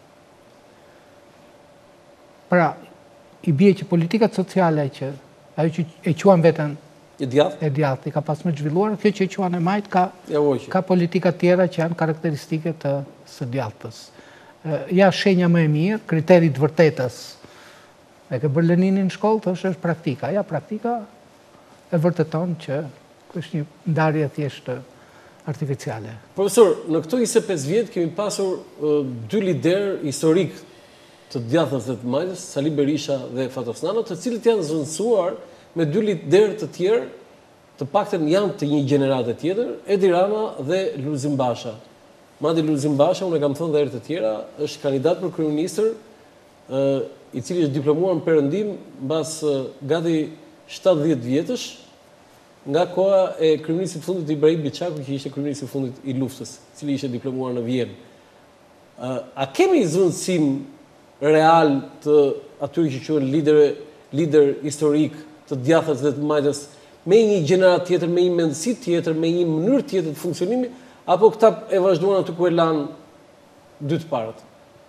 Pra, i bie që politikat sociale që ajo që e quan veten e djathtë i ka pas më zhvilluar, kjo që e quan e majt ka politika tjera që janë karakteristike të së djathtës. Ja shenja më e mirë, kriteri të vërtetës. E ke bërë Leninin në shkollë, thosh është praktika. Ja, praktika e vërteton që është një ndarje thjesht artificiale. Profesor, në këto 25 vjet kemi pasur 2 lider historik të djathtës dhe të majtës, Sali Berisha dhe Fatos Nano, të cilët janë zëvendësuar me 2 lider të tjerë, të paktën janë të një gjenerate tjetër, Edi Rama dhe Lulzim Basha. Madje Lulzim Basha, unë e kam thënë dhe herë të tjera, është kandidat për kryeministër, i cili është diplomuar në perëndim mbas gati 70 vjetësh, nga koha e kryeministit fundit Ibrahim Biçaku, që ishte kryeministi i fundit i luftës, i cili ishte diplomuar në Vjenë. A kemi zëvendësim real të atyre që quhen lider historik të djathtas dhe të majtës me një gjenerat tjetër, me një mendësi tjetër, me një mënyrë tjetër të funksionimi, apo këta e vazhduan aty ku e lanë dy të parët?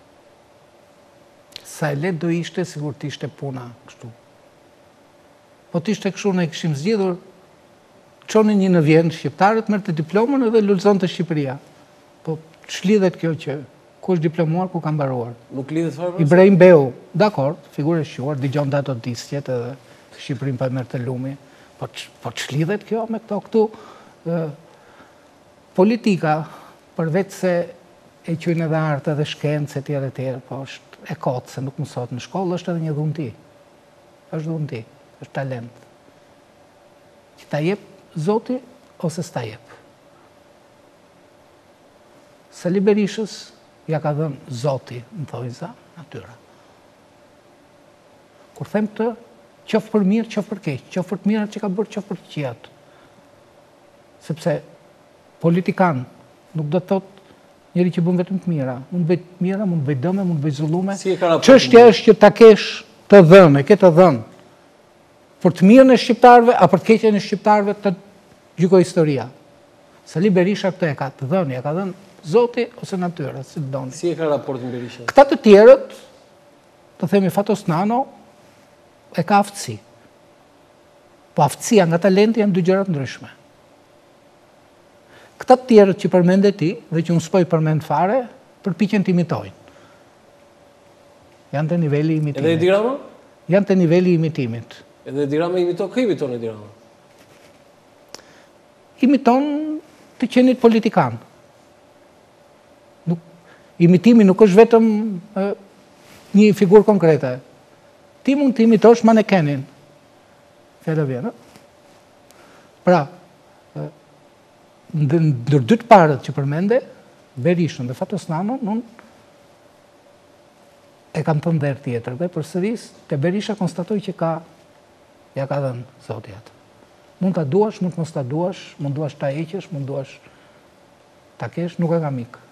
Sa e lehtë do ishte, sigur të ishte puna kështu. Po të ishte kështu, ne kishim zgjidhur, çonin një në Vjenë shqiptarët, merrte diplomën edhe lulëzonte Shqipëria. Po ç'lidhet kjo që ku është diplomuar, ku ka mbaruar? Nuk lidhet fare. Ibrahim Beu, dakord, figurë e shquar, dëgjon dato disqet edhe Shqipërinë pa merrte lumi. Po ç'lidhet kjo me këtu? Politika, përveç se e quajnë edhe artë edhe shkencë etj etj, po është e kotë se nuk mësohet në shkollë, është edhe një dhunti. Është dhunti, është talent. Që ta jep Zoti ose s'ta jep. Sali Berishës ja ka dhënë Zoti, më thojza, natyra. Kur them të, qoftë për mirë, qoftë për keq, qoftë për të mirat që ka bërë, qoftë për të këqijat. Sepse politikan nuk do të thotë njëri që bën vetëm të mira, mund të bëj të mira, mund të bëj dëme, mund të bëj zullume. Çështja është që ta kesh të dhënë, ke të dhënë për të mirën e shqiptarëve apo për të keqen e shqiptarëve të gjykojë historia. Sali Berisha këtë e ka të dhënë, ja ka dhënë Zoti ose natyra, si të doni. Si e ka raportin Berisha? Këta të tjerët, të themi Fatos Nano, e ka aftësi. Po aftësia nga talenti janë dy gjëra të ndryshme. Këta të tjerët që përmende ti, dhe që unë s'po i përmend fare, përpiqen të imitojnë. Janë të niveli i imitimit. Edhe Edi Rama? Janë të niveli i imitimit. Edhe Edi Rama kë imiton Edi Rama? Imiton të qenit politikan. Imitimi nuk është vetëm një figurë konkrete. Ti mund të imitosh manekenin. Fjala vjen. Pra, ndër dy të parët që përmende, Berishën dhe Fatos Nanon, unë e kam thënë derë tjetër, dhe përsëris, te Berisha konstatoj që ja ka dhënë Zoti atë. Mund ta duash, mund mos ta duash, mund duash ta heqësh, mund duash ta kesh, nuk e ka mik.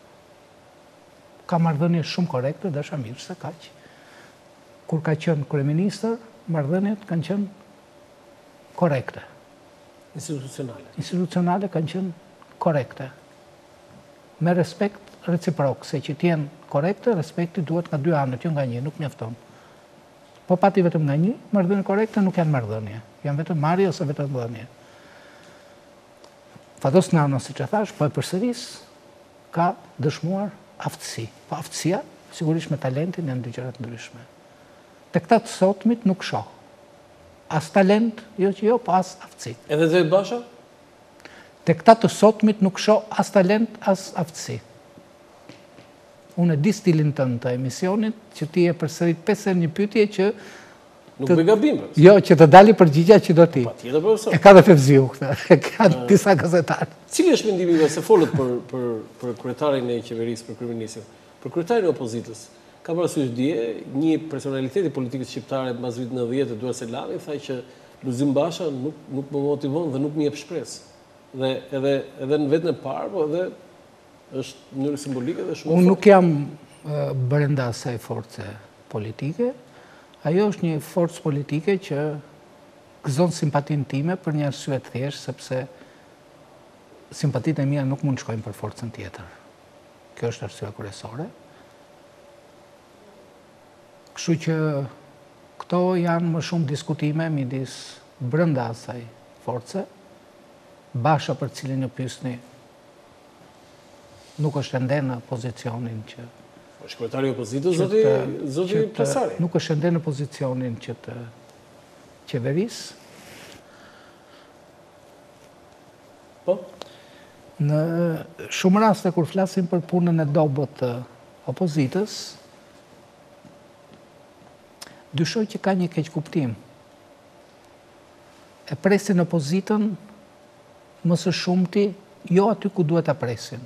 Ka marrëdhënie shumë korekte, dhe është mirë se kaq. Kur ka qenë kryeministër, marrëdhëniet kanë qenë korekte. Institucionale. Institucionale kanë qenë korekte. Me respekt reciprok, se që t'jenë korekte, respekti duhet nga dy anët, jo nga një, nuk mjafton. Po pati vetëm nga një, marrëdhënie korekte nuk janë marrëdhënie. Janë vetëm marrje ose vetëm dhënie. Fatos Nano, siç e thash, po e përsëris, ka dëshmuar aftësi. Po aftësia, sigurisht me talentin, janë dy gjëra të ndryshme. Te këta të sotmit nuk shoh. As talent, jo që jo, po as aftësi. Edhe Zejt Basha? Te këta të sotmit nuk shoh as talent, as aftësi. Unë e di stilin tënd të emisionit, që ti e përsërit 5 herë një pyetje që nuk bëj gabim. Jo, që të dali përgjigja që do ti. Patjetër, profesor. E ka dhe Fevziu këtë, e ka disa gazetarë. Cili është mendimi juaj se folët për kryetarin e qeverisë, për kryeministin, për kryetarin e opozitës? Ka parasysh dje një personaliteti politikës shqiptare mbas vitit 90 të Duar Selami tha që Lulzim Basha nuk më motivon dhe nuk më jep shpresë. Dhe edhe në vetën e parë, po edhe është në mënyrë simbolike dhe shumë. Unë nuk jam brenda asaj force politike. Ajo është një forcë politike që gëzon simpatin time për një arsye të thjeshtë, sepse simpatitë e mia nuk mund të shkojnë për forcën tjetër. Kjo është arsyeja kryesore. Kështu që këto janë më shumë diskutime midis brenda asaj force. Basha, për cilin e pyesni, nuk është ende në pozicionin që është kryetari i opozitës, zoti Presari. Nuk është ende në pozicionin që të qeverisë. Po? Në shumë raste kur flasim për punën e dobët të opozitës, dyshoj që ka një keq kuptim. E presin opozitën më së shumti, jo aty ku duhet ta presin.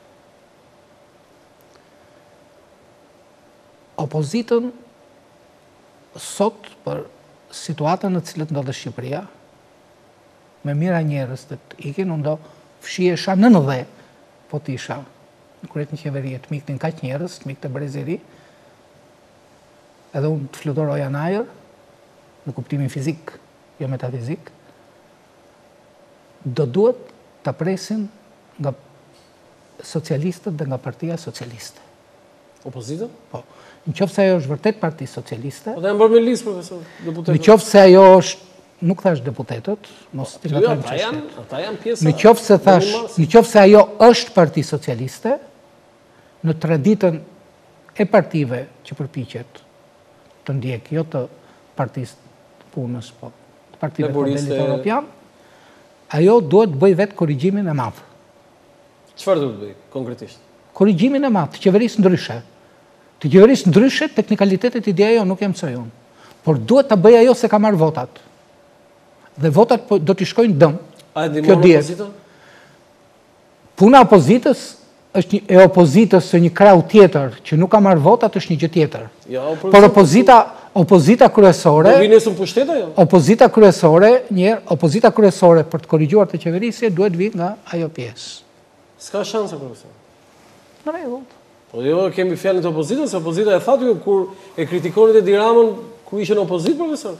Opozitën sot për situatën në cilët ndodhe Shqipëria, me mira njerëz të ikin, unë do fshihesha në dhe, po t'isha në kryet një qeveri të miknin kaq njerëz, të mik të breziri, edhe unë të fluturoja në ajër, në kuptimin fizik, jo metafizik, do duhet të presin nga socialistët dhe nga partia socialiste. Opozita? Po. Në qoftë se ajo është vërtet parti socialiste. Po da janë bërë me listë, profesor, deputetët. Në qoftë se ajo është, nuk thash deputetët, mos t'i ngatrojmë çështjet. Ata janë pjesë. Në qoftë se ajo është parti socialiste, në traditën e partive që përpiqet të ndjek, jo të partisë punës, po të partive të modelit evropian, ajo duhet bëj vetë korrigjimin e madh. Çfarë duhet bëj konkretisht? Korrigjimin e madh, të qeverisë ndryshe. Të qeverisë ndryshe, teknikalitetet i dia jo nuk e mësoj unë. Por duhet ta bëj ajo se ka marrë votat. Dhe votat do t'i shkojnë dëm. A e ndihmon opozitën? Puna e opozitës së një krau tjetër që nuk ka marrë votat është një gjë tjetër. Por opozita kryesore, do vinë në pushtet ajo? Opozita kryesore për të korrigjuar të qeverisje duhet vi nga ajo pjesë. S'ka shanse, profesor. Në rregull. Po jo kemi fjalën të opozitës, opozita e thatë ju kur e kritikonit e Diramën kur ishte në opozitë, profesor.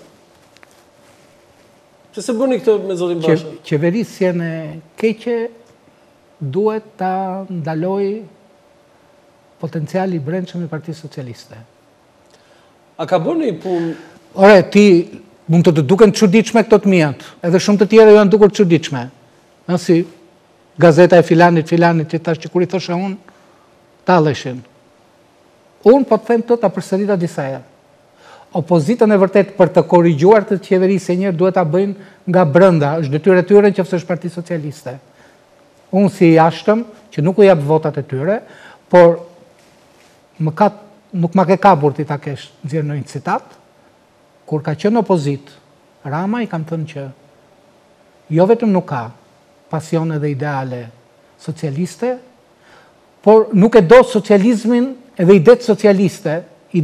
Pse se bëni këtë me zotin Basha? Qeverisjen e keqe duhet ta ndaloj potenciali i brendshëm i Partisë Socialiste. A ka bërë një punë? Ore, ti mund të duken të çuditshme këto të mijat, edhe shumë të tjera janë dukur të çuditshme. Si gazeta e filanit që tash që kur i thosha unë, talleshin. Unë po të them të ta përsërita disa herë. Opozitën e vërtet për të korrigjuar të qeverisë e njerë duhet ta bëjnë nga brenda, është detyrë e tyre nëse është Parti Socialiste. Unë si jashtëm, që nuk u jap votat e tyre, por nuk ma ke kapur ti ta kesh nxjerrë në një citat, kur ka qenë opozit, Rama i kam thënë që jo vetëm nuk ka pasione dhe ideale socialiste, por nuk e do socializmin edhe idet socialiste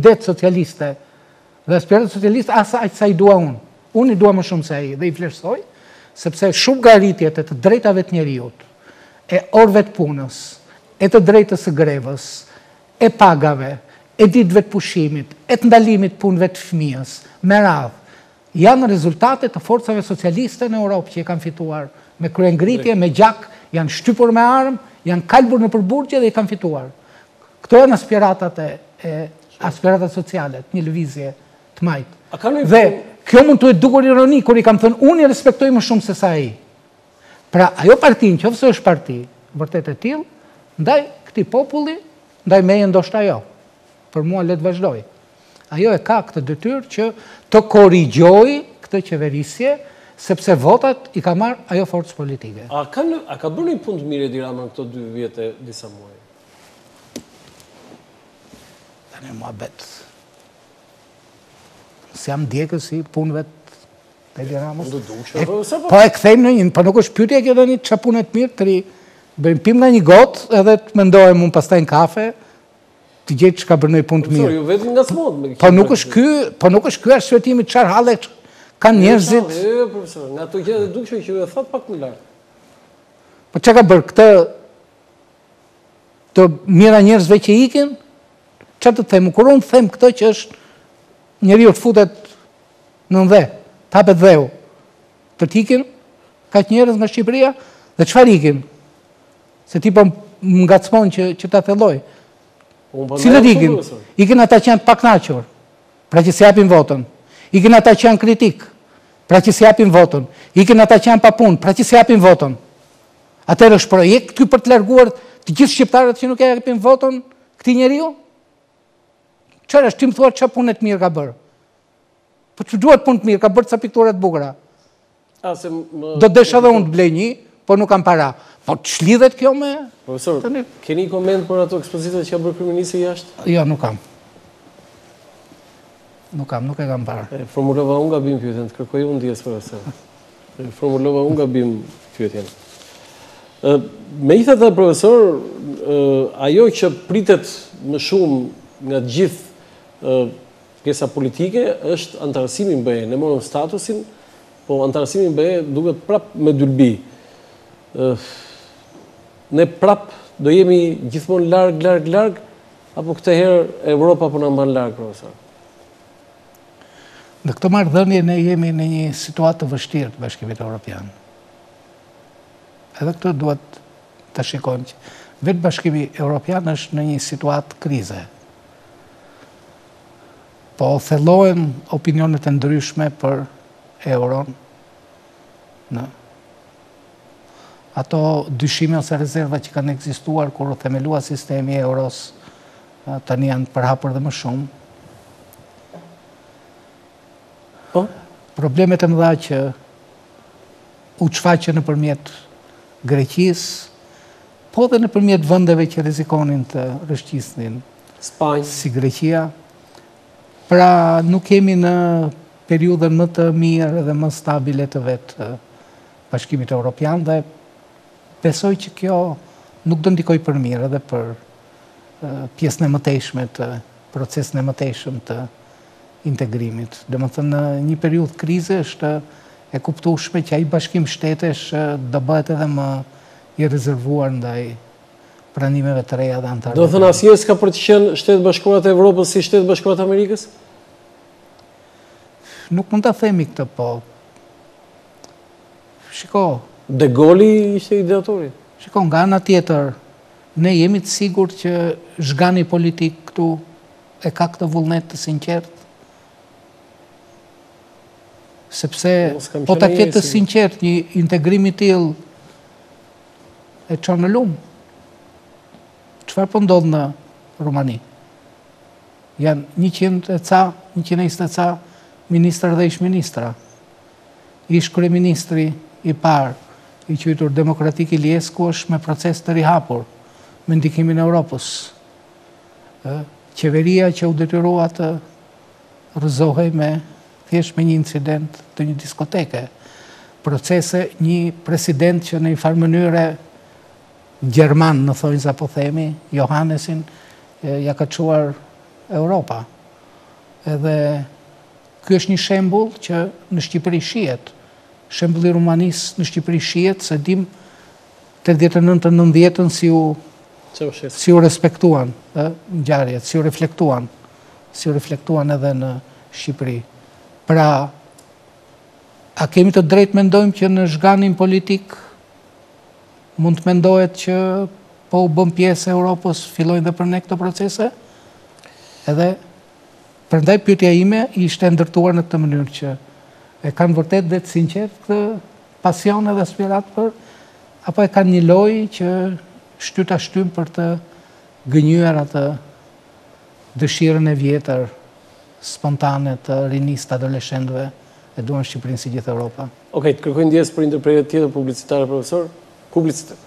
dhe aspirat socialiste asa aq sa i dua unë. Unë i dua më shumë se ai dhe i vlerësoj, sepse shumë garitjet e të drejtave të njeriut, e orëve të punës, e të drejtës së grevës, e pagave, e ditëve të pushimit, e të ndalimit punëve të fëmijës, me radhë, janë rezultate të forcave socialiste në Europë që i kanë fituar me kryengritje, me gjak, janë shtypur me armë, janë kalbur në përburgje dhe i kanë fituar. Këto janë aspiratat sociale, një lëvizje të majtë. Dhe kjo mund të dukur ironi, kur i kam thënë, unë i respektoj më shumë se sa ai. Pra, ajo parti, nëse është parti, vërtet e tillë, ndaj këtij populli, ndaj meje ndoshta jo. Për mua le të vazhdoj. Ajo e ka këtë detyrë që të korrigjojë këtë qeverisje, sepse votat i ka marrë ajo forcë politike. A ka bërë një punë të mirë Edi Rama në këto 2 vjet e disa muaj? Tani muhabet. Se jam ndjekës si punëve të Edi Ramës. Po e kthejmë në një, po nuk është pyetje kjo tani çfarë punë të mirë, tri bëjmë pim nga një gotë edhe të mendohem unë pastaj në kafe, të gjej çka bën një punë të mirë. Ju vetëm ngacmon. Po nuk është ky arsyetimi çfarë halle kanë njerëzit. Jo, profesor, nga ato gjëra duket që ju e thot pak më lart. Po çka ka bërë këtë të mira njerëzve që ikin? Çfarë të them? Kur unë them këtë që është njeriu të futet në dhe, të hapet dheu, të ikin kaq njerëz nga Shqipëria dhe çfarë ikin? Se ti po ngacmon që ta thelloj. Cilët ikin? Ikin ata që janë të pakënaqur, pra që si japin votën. Ikin ata që janë kritik, pra që si japin votën. Ikin ata që janë pa punë, pra që si japin votën. Atëherë është projekt ky për të larguar të gjithë shqiptarët që nuk e japin votën këtij njeriu? Çfarë është ti më thua çfarë punë të mirë ka bërë? Po çu duhet punë të mirë, ka bërë ca piktura të bukura. Do desha edhe unë të blej një, po nuk kam para. Po ç'lidhet kjo me? Profesor, keni koment për ato ekspozitat që ka bërë kryeministri jashtë? Jo, nuk kam. Nuk e kam para. Formulova unë gabim pyetjen, të kërkoj unë ndjes profesor. Formulova unë gabim pyetjen. Megjithatë, profesor, ajo që pritet më shumë nga gjithë pjesa politike është antarësimi në BE. Ne morëm statusin, po antarësimi në BE duket prap me dylbi. Ne prap do jemi gjithmonë larg, apo këtë herë Europa po na mban larg, profesor? Në këtë marrëdhënie ne jemi në një situatë të vështirë të Bashkimit Evropian. Edhe këtë duhet të shikojmë që vetë Bashkimi Evropian është në një situatë krize. Po thellohen opinionet e ndryshme për euron. Ato dyshime ose rezerva që kanë ekzistuar kur u themelua sistemi i euros tani janë përhapur dhe më shumë. Problemet e mëdha që u shfaqën nëpërmjet Greqisë, po dhe nëpërmjet vendeve që rrezikonin të rrëshqisnin Spanjë, si Greqia. Pra nuk kemi në periudhën më të mirë dhe më stabile të vetë Bashkimit Evropian dhe besoj që kjo nuk do ndikoj për mirë edhe për pjesën e mëtejshme të procesin e mëtejshëm të integrimit. Dhe më thënë, në një periudhë krize është e kuptueshme që ai bashkim shtetesh do bëhet edhe më i rezervuar ndaj pranimeve të reja dhe antarëve. Do thënë asnjëherë s'ka për të qenë Shtetet Bashkuara të Evropës si Shtetet Bashkuara të Amerikës? Nuk mund ta themi këtë, po shiko, De Gaulle ishte ideatori. Shiko, nga ana tjetër, ne jemi të sigurt që zhgani politik këtu e ka këtë vullnet të sinqert? Sepse po ta ketë të sinqert një integrim i tillë e çon në lumë. Çfarë po ndodh në Rumani? Janë 120 e ca ministra dhe ish-ministra. Ish kryeministri i parë, i quajtur Demokratik Iliescu, është me proces të rihapur me ndikimin e Europës. Qeveria që u detyrua të rrëzohej thjesht me një incident të një diskoteke. Procese një president që në një farë mënyre Gjerman, në thonjza po themi, Johannesin, ja ka çuar Europa. Edhe ky është një shembull që në Shqipëri shihet. Shembulli i Rumanisë në Shqipëri shihet, se dim 89-90 si u respektuan ngjarjet, si u reflektuan edhe në Shqipëri. Pra, a kemi të drejtë mendojmë që në zhganin politik mund të mendohet që po u bën pjesë e Europës, fillojnë dhe për ne këto procese? Edhe, prandaj pyetja ime ishte ndërtuar në këtë mënyrë që e kanë vërtet dhe të sinqert këtë pasion edhe aspirat për, apo e kanë një lojë që shtyta shtym për të gënjur atë dëshirën e vjetër spontane të rinisë të adoleshentëve e duan Shqipërinë si gjithë Europa. Okej, të kërkoj ndjesë për interpretet tjetër publicitare, profesor. Publicitet.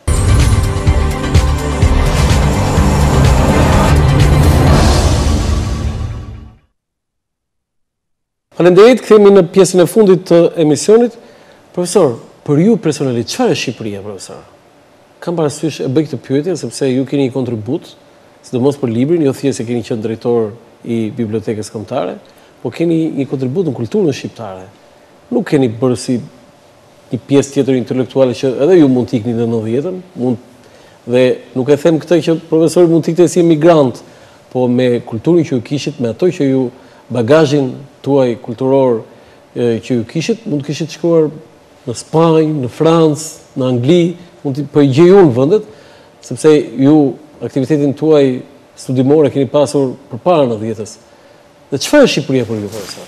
Faleminderit, kthehemi në pjesën e fundit të emisionit. Profesor, për ju personalisht, çfarë është Shqipëria, profesor? Kam parasysh e bëj këtë pyetje sepse ju keni një kontribut, sidomos për librin, jo thjesht se keni qenë drejtor i Bibliotekës Kombëtare, po keni një kontribut në kulturën shqiptare. Nuk keni bërë si një pjesë tjetër intelektuale që edhe ju mund t'ikni në 90-ën, dhe nuk e them këtë që profesori mund t'ikte si emigrant, po me kulturën që ju kishit, me ato që ju bagazhin tuaj kulturor që ju kishit, mund të kishit shkuar në Spanjë, në Francë, në Angli, mund të po i gjej unë vendet, sepse ju aktivitetin tuaj studimore keni pasur përpara 90-s. Dhe çfarë është Shqipëria për ju, profesor?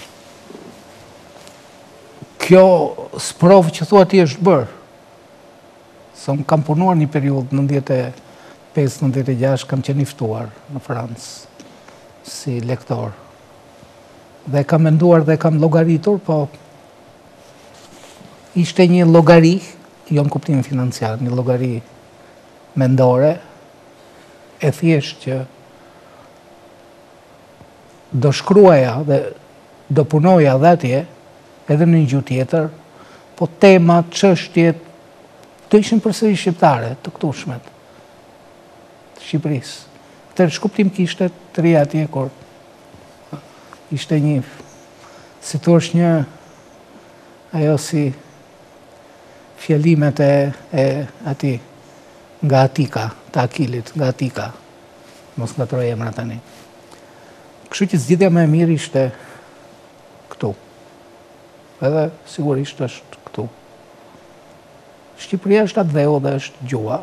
Kjo sprovë që thua ti është bërë. Se unë kam punuar një periudhë 95-96, kam qenë i ftuar në Francë si lektor. Dhe kam menduar dhe kam llogaritur, po ishte një llogari, jo në kuptimin financiar, një llogari mendore, e thjesht që do shkruaja dhe do punoja dhe atje, edhe në një gjuhë tjetër, po temat, çështjet, të ishin përsëri shqiptare, të këtushmet, të Shqipërisë. Këtë shkuptim kishte të ri atje, kur ishte një, si të është një, ajo si fjalimet e ati, nga Atika, të Akilit, nga Atika, mos nga troj emra tani. Kështu që zgjidhja më e mirë ishte këtu. Edhe sigurisht është këtu. Shqipëria është atë dheu dhe është gjua,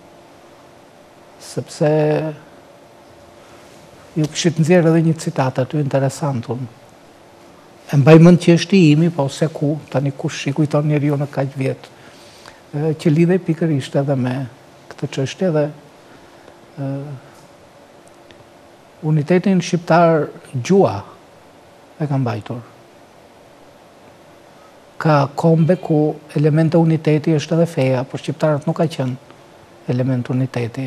sepse ju këshit nxjerrë edhe një citat aty interesantun. E mbaj mend që është i imi, po se ku, tani kush i kujton njeriu në kaq vjet, që lidhej pikërisht edhe me këtë çështje dhe unitetin shqiptar gjua e ka mbajtur. Ka kombe ku element e uniteti është edhe feja, por shqiptarët nuk ka qenë element uniteti.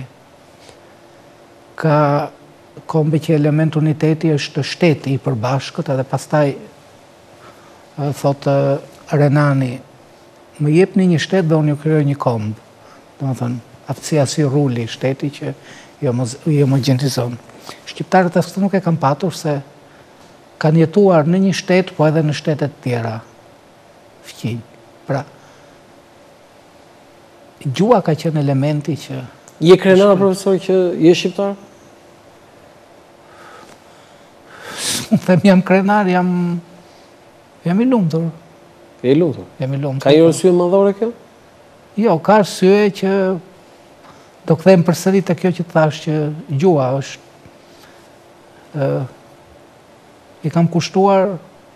Ka kombe që element uniteti është shteti i përbashkët, edhe pastaj thotë Renani, më jepni një shtet dhe unë ju krijoj një komb. Domethënë, aftësia si ruli shteti që jo homogenizon. Shqiptarët as këtë nuk e kanë patur se kanë jetuar në një shtet, po edhe në shtetet tjera. Fqinj. Pra, gjua ka qenë elementi që... Je krenar, profesor, që je shqiptar? Unë them jam krenar, jam i lumtur. Je i lumtur? Jam i lumtur. Ka një arsye madhore kjo? Jo, ka arsye që do kthejmë përsëri te kjo që thash që gjua është i kam kushtuar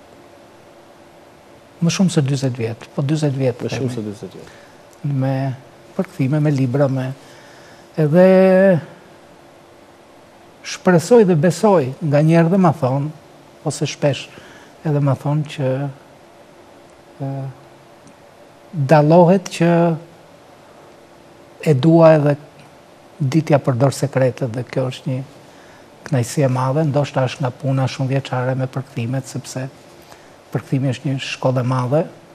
më shumë se 40 vjet, po 40 vjet. Më shumë se 40 vjet. Me përkthime, me libra, edhe shpresoj dhe besoj, nga njerë dhe ma thonë, ose shpesh edhe ma thonë që dallohet që e dua edhe ditja përdor sekretet dhe kjo është një kënaqësi e madhe, ndoshta është nga puna shumë vjeçare me përkthimet, sepse përkthimi është një shkollë e madhe.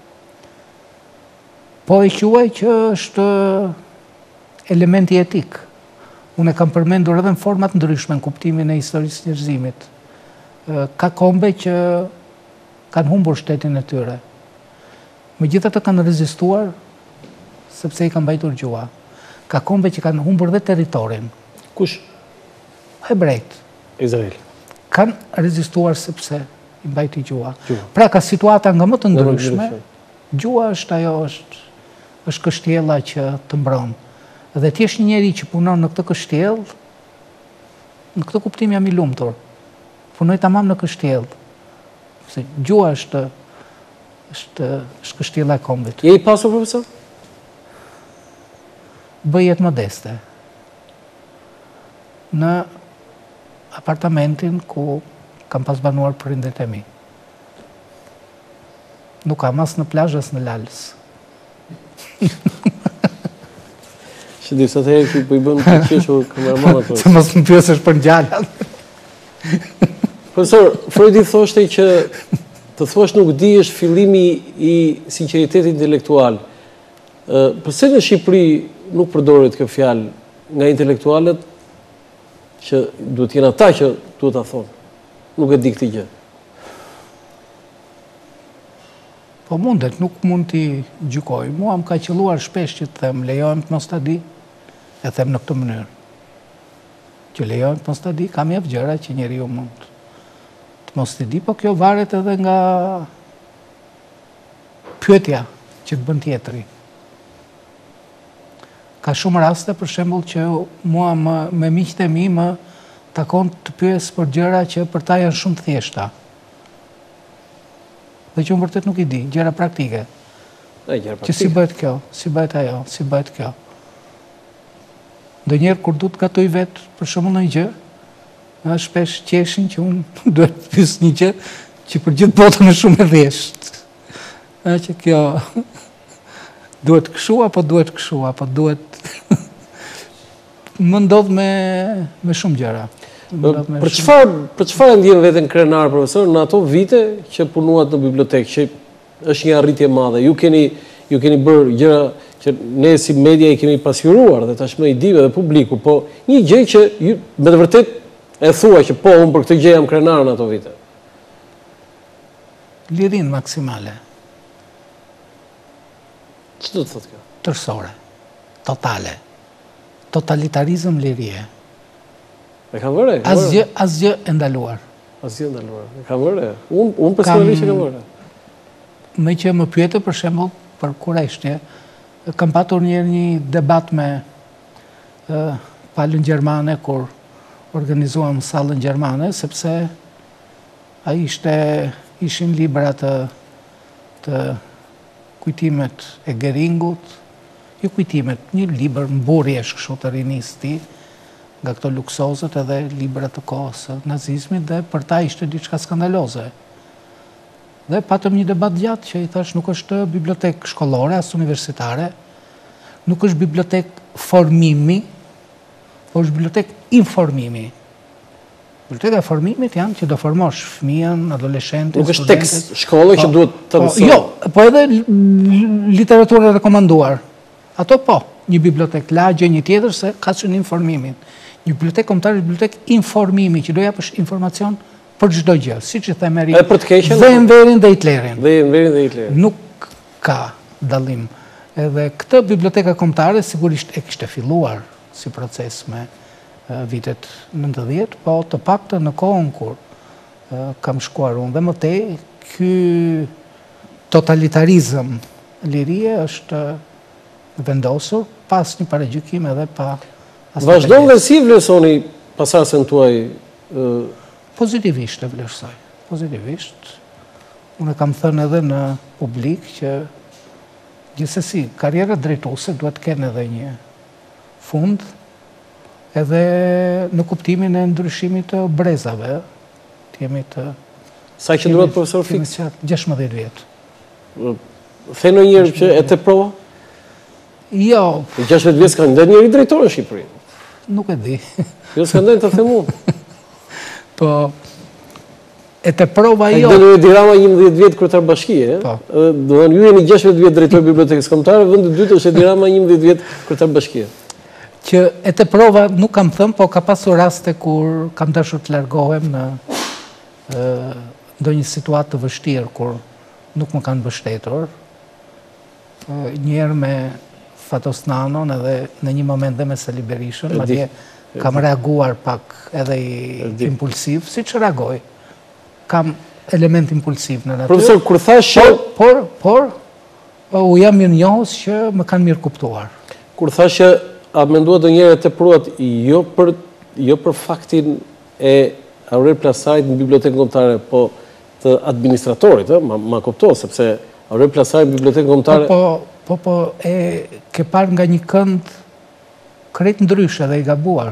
Po e quaj që është elementi etik. Unë e kam përmendur edhe në format ndryshme në kuptimin e historisë njerëzimit. Ka kombe që kanë humbur shtetin e tyre. Megjithatë kanë rezistuar sepse i kanë mbajtur gjua. Ka kombe që kanë humbur dhe territorin. Kush? Hebrejt. Izrael. Kanë rezistuar sepse i mbajti gjua. Pra ka situata nga më të ndryshme. Gjua është ajo, është kështjella që të mbron. Dhe ti je një njeri që punon në këtë kështjellë, në këtë kuptim jam i lumtur. Punoj tamam në kështjellë. Se gjua është kështjella e kombit. Je i pasur, profesor? Bëj jetë modeste. Në apartamentin ku kam pas banuar prindërit e mi. Nuk kam as në plazh as në Lalës. Shëdi, sa të herë që po i bën të qeshur kameramanat. Se mos më pyesësh për ngjalat. Profesor, Freudi thoshte që të thuash nuk di është fillimi i sinqeritetit intelektual. Përse në Shqipëri nuk përdoret kjo fjalë nga intelektualët që duhet jenë ata që duhet ta thonë. Nuk e di këtë gjë. Po mundet, nuk mund t'i gjykoj. Mua më ka qelluar shpesh që të them, lejohem të mos ta di, e them në këtë mënyrë. Që lejohem të mos ta di, kam jep gjëra që njeriu mund të mos t'i di, po kjo varet edhe nga pyetja që të bën tjetri. Ka shumë raste, për shembull, që mua me miqtë e mi më takon të pyes për gjëra që për ta janë shumë të thjeshta. Dhe që unë vërtet nuk i di, gjëra praktike. Që si bëhet kjo, si bëhet ajo, si bëhet kjo. Ndonjëherë kur du të gatoj vetë, për shembull në gjë, shpesh qeshin që unë duhet të pyes një gjë që për gjithë botën është shumë e thjeshtë. Që kjo duhet kështu apo duhet kështu, apo duhet më ndodh me shumë gjëra. Për çfarë ndjen veten krenar, profesor, në ato vite që punuat në bibliotekë, që është një arritje e madhe. Ju keni bërë gjëra që ne si media i kemi pasqyruar dhe tashmë i dive dhe publiku, po një gjë që ju me të vërtet e thua që po, unë për këtë gjë jam krenar në ato vite. Lirin maksimale. Që do të thotë kjo? Tërësore, totale. Totalitarizëm lirie. E ka vërë? Asgjë e ndaluar. Asgjë ndaluar. Ka vërë? Unë personalisht e kam vërë. Me që më pyete për shembull për Kureshtje, kam patur një debat me palën gjermane kur organizuam sallën gjermane, sepse ai ishin libra të kujtimet e Geringut, jo kujtimet, një libër mburjesh kështu të rinisë ti, nga këto luksozët edhe libra të kohës së nazizmit, dhe për ta ishte diçka skandaloze. Dhe patëm një debat gjatë që i thash nuk është bibliotek shkollore, as universitare, nuk është bibliotek formimi, po është bibliotek informimi. Biblioteka e formimit janë që do formosh fëmijën, adoleshentin, nuk është tekst shkolle që duhet të mësoj. Jo, po edhe literaturë rekomanduar. Ato po, një bibliotek lagje, një tjetër se ka që një informimin. Një bibliotek kombëtare është bibliotek informimi, që do japësh informacion për çdo gjë, siç i themeri dhe Enverin dhe Hitlerin. Nuk ka dallim. Edhe këtë biblioteka kombëtare sigurisht e kishte filluar si proces me vitet 90, po të paktën në kohën kur kam shkuar unë dhe më tej, ky totalitarizëm lirie është vendosur pas një paragjykime edhe pa asnjë. Vazhdon dhe si vlerësoni pasardhësen tuaj? Pozitivisht e vlerësoj. Pozitivisht. Unë kam thënë edhe në publik që gjithsesi karriera drejtuese duhet të kenë edhe një fund, edhe në kuptimin e ndryshimit të brezave. Jemi të... Sa që duhet profesor fiks? 16 vjet. The ndonjëherë që e të prova? Jo. 16 vjet s'ka ndonjë njëri drejtor në Shqipëri. Nuk e di. Jo s'ka ndonjë të them unë. Po, e të prova jo. Dhe në Edi Rama 11 vjetë kryetar bashkie, do të ju jeni 16 vjetë drejtor bibliotekës kombëtare, vendi i dytë është Edi Rama 11 vjetë kryetar bashkie. Që e të prova nuk kam thënë, po ka pasur raste kur kam dashur të largohem në ndonjë situatë të vështirë kur nuk më kanë mbështetur. Njëherë me Fatos Nanon edhe në një moment dhe me Sali Berishën, madje kam reaguar pak edhe impulsiv, si që reagoj. Kam element impulsiv në natyrë. Profesor, kur thash që... Por, u jam mirë njohës që më kanë mirë kuptuar. Kur thash që a mendua do njëre të pruat jo për faktin e Aurel Plasarit në bibliotekën kombëtare, po të administratorit, ma kupto, sepse Aurel Plasarit në bibliotekën kombëtare... Po, e ke parë nga një kënd krejt ndryshe dhe i gabuar.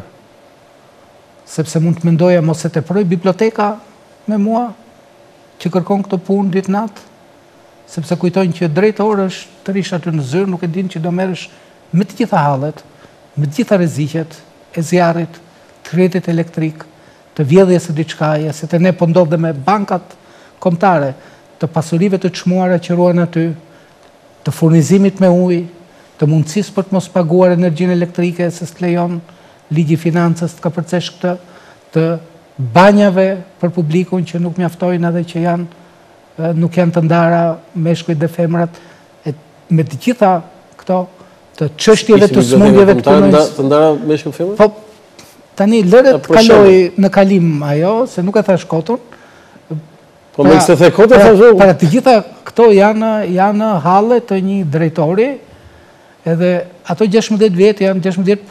Sepse mund të mendoja mos e teproj biblioteka me mua, që kërkon këtë punë ditë natë, sepse kujtojnë që drejtori është të rish aty në zyrë, nuk e din që do merresh me të gjitha hallet, me të gjitha rreziqet e zjarrit, të rrjetit elektrik, të vjedhjes së diçkaje, se te ne po ndodh dhe me bankat kombëtare, të pasurive të çmuara që ruhen aty, të furnizimit me ujë, të mundësisë për të mos paguar energjinë elektrike se s'të lejon ligji i financës të ka përcesh këtë, të banjave për publikun që nuk mjaftojnë edhe që nuk janë të ndara meshkujt dhe femrat, me të gjitha këto të çështjeve të smundjeve të punojës. Të ndara meshkujt femrat? Po, tani lëret kaloj në kalim ajo, se nuk e thash kotën. Po me kështë the kote, thashtu? Para të gjitha këto janë halle të një drejtori, edhe ato 16 vjetë janë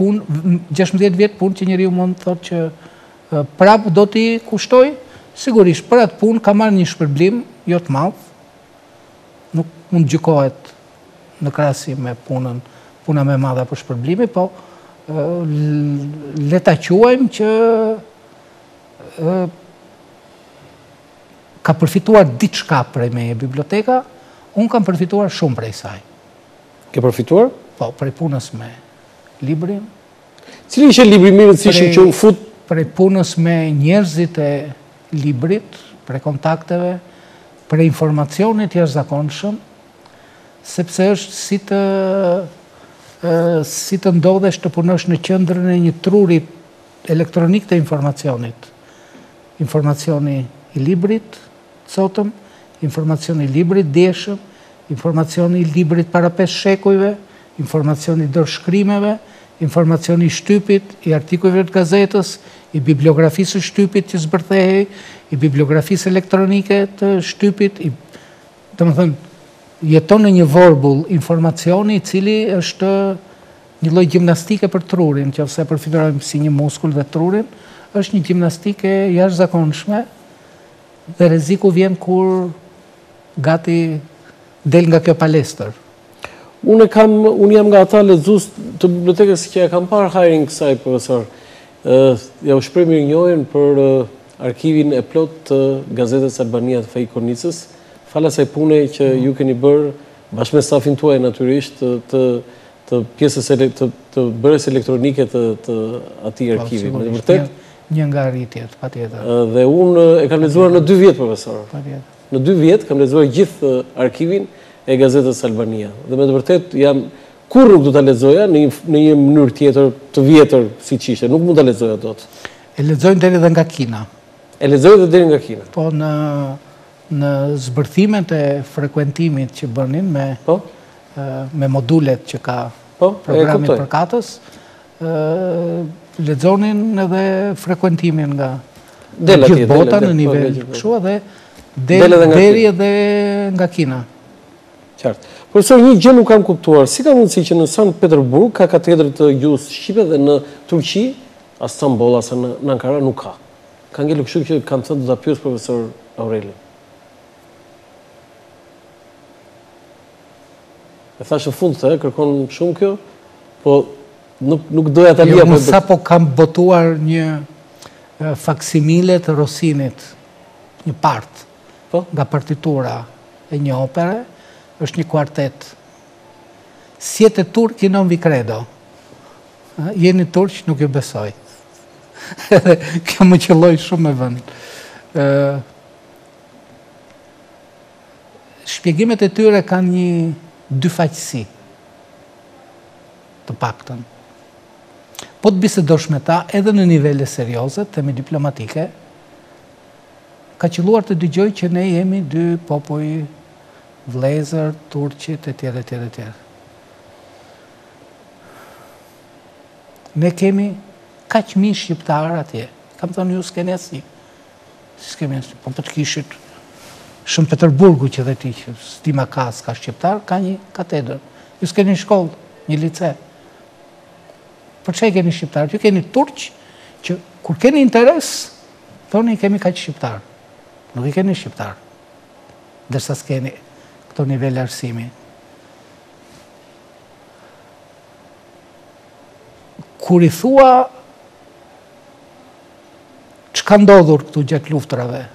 16 vjetë punë që njeriu mund të thotë që prapë do t'i kushtoj, sigurisht për atë punë ka marrë një shpërblim jo të madh, nuk mund gjykohet në krahasim me puna më e madhe për shpërblimi, po le ta quajmë që ka përfituar diçka prej meje biblioteka, unë kam përfituar shumë prej saj. Ke përfituar? Po, prej punës me librin. Cili ishe libri mirë të cishëm që unë fut? Prej punës me njerëzit e librit, prej kontakteve, prej informacionit jashtëzakonshëm, sepse është si të ndodhesh të punosh në qendrën e një truri elektronik të informacionit. Informacioni i librit, sotëm, informacioni i librit djeshëm, informacioni i librit para 5 shekujve, informacioni i dorëshkrimeve, informacioni i shtypit, i artikujve të gazetës, i bibliografisë shtypit që zbërthehej, i bibliografisë elektronike të shtypit, jeton në një vorbull informacioni i cili është një lloj gjimnastike për trurin, që ose përfitojmë si një muskull dhe trurin, është një gjimnastike jashtëzakonshme dhe rreziku vjen kur gati del nga kjo palestër. Unë jam nga ata lexues të bibliotekës që e kam parë hajrin kësaj, profesor. Ja u shpreh mirënjohjen për arkivin e plot të gazetës Albania të Fej Kornicës, fal asaj pune që ju keni bërë bashkë me stafin tuaj natyrisht të pjesës të bërjes elektronike të atij arkivi. Me vërtet një nga arritjet, patjetër. Dhe unë e kam lexuar në 2 vjet, profesor. Patjetër. Në 2 vjet kam lexuar gjithë arkivin e gazetës Albania. Dhe me të vërtet kur nuk do ta lexoja në një mënyrë tjetër të vjetër siç ishte, nuk mund ta lexoja dot. E lexojnë deri dhe nga Kina. E lexojnë deri nga Kina. Po në zbërthimet e frekuentimit që bënin me modulet që ka programi përkatës, lexonin edhe frekuentimin nga gjithë bota në nivel kështu edhe deri edhe nga Kina. Qartë. Profesor, një gjë nuk kam kuptuar. Si ka mundësi që në Sankt Petersburg ka katedrë të gjuhës shqipe dhe në Turqi, as Stamboll, as në Ankara nuk ka? Ka ngelur kështu që kam thënë do ta pyes profesor Aureli. E thash në fund se kërkon shumë kjo, po nuk doja ta lija. Unë sapo kam botuar një faksimile të Rosinit, një part nga partitura e një opere, është një kuartet. Siete turchi non vi credo. Jeni turq, nuk ju besoj. Kjo më qelloi shumë me vend. Shpjegimet e tyre kanë një dyfaqësi, të paktën. Po të bisedosh me ta edhe në nivele serioze, teme diplomatike, ka qelluar të dëgjoj që ne jemi 2 popull vlezër, turqit, e tjerë. Ne kemi kaq mijë shqiptarë atje. Kam thënë ju s'keni asnjë. S'kemi asnjë. Po të kishit Shën Peterburgu që dhe ti që stima ka shqiptar, ka një katedrë. Ju s'keni shkollë, një lice. Për çfarë keni shqiptar? Ju keni turq që kur keni interes, thoni kemi kaq shqiptar. Nuk i keni shqiptar. Ndërsa s'keni këto nivele arsimi. Kur i thua çka ndodhur këtu gjatë luftrave,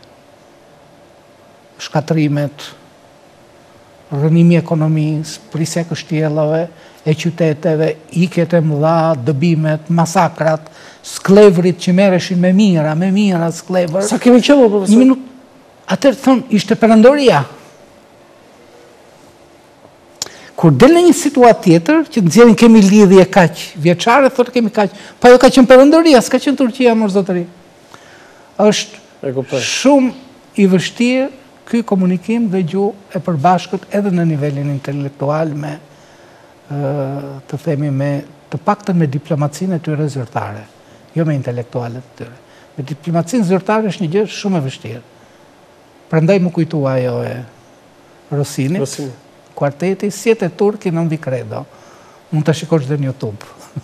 shkatrimet, rënimi ekonomisë, prisja kështjellave, e qyteteve, ikjet e mëdha, dëbimet, masakrat, sklevrit që merreshin me mira sklevër. Sa kemi qenë, profesor? Një minutë. Atëherë thonë, ishte perandoria. Kur del në një situatë tjetër, që nxjerrin kemi lidhje kaq vjeçare, thotë kemi kaq. Pa jo ka qenë perandoria, s'ka qenë Turqia, mos zotëri. Është shumë i vështirë ky komunikim dhe gjuhë e përbashkët edhe në nivelin intelektual me të themi me të paktën me diplomacinë e tyre zyrtare, jo me intelektualet e tyre. Me diplomacinë zyrtare është një gjë shumë e vështirë. Prandaj më kujtua ajo e Rosinit. Kuarteti Siete turchi non vi credo. Mund ta shikosh dhe në YouTube.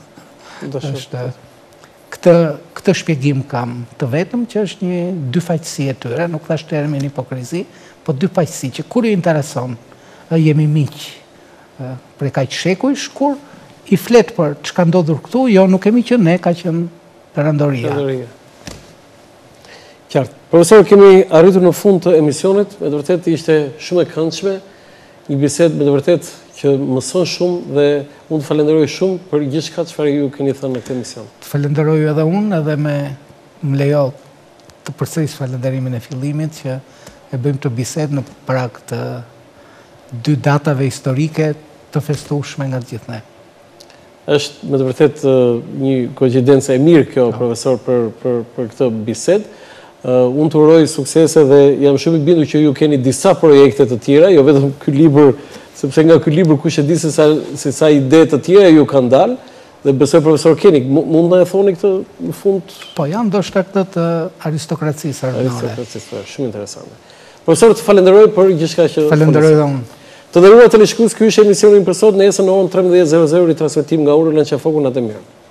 Këtë shpjegim kam të vetëm që është një dyfaqësi e tyre, nuk thash termin hipokrizi, po dyfaqësi që kur ju intereson, jemi miq prej kaq shekujsh, kur i flet për çka ndodhur këtu, jo nuk kemi qenë ne, ka qenë perandoria. Qartë. Profesor, kemi arritur në fund të emisionit, me të vërtet ishte shumë e këndshme, një bisedë me të vërtet që mëson shumë dhe unë të falenderoj shumë për gjithçka çfarë ju keni thënë në këtë emision. Të falenderoj edhe unë edhe më lejo të përsëris falenderimin e fillimit që e bëjmë të bisedë në prag të 2 datave historike të festueshme nga gjithë ne. Është me të vërtet një koincidencë e mirë kjo, profesor, për këtë bisedë. Unë të uroj suksese dhe jam shumë i bindur që ju keni disa projekte të tjera, jo vetëm ky libër, sepse nga ky libër kush e di se sa ide të tjera ju kanë dalë, Dhe besoj profesor Kenik, mund të e thoni këtë në fund? Po, janë ndoshta këtë të aristokracisë ardhnore. Aristokracisë, shumë interesante. Profesor, të falenderoj për gjithçka që falenderoj dhe unë. Të nderuar teleshikues, ky ishte emisioni për sot, nesër në orën 13:00 ritransmetim nga Ura Lançafoku, natë mirë.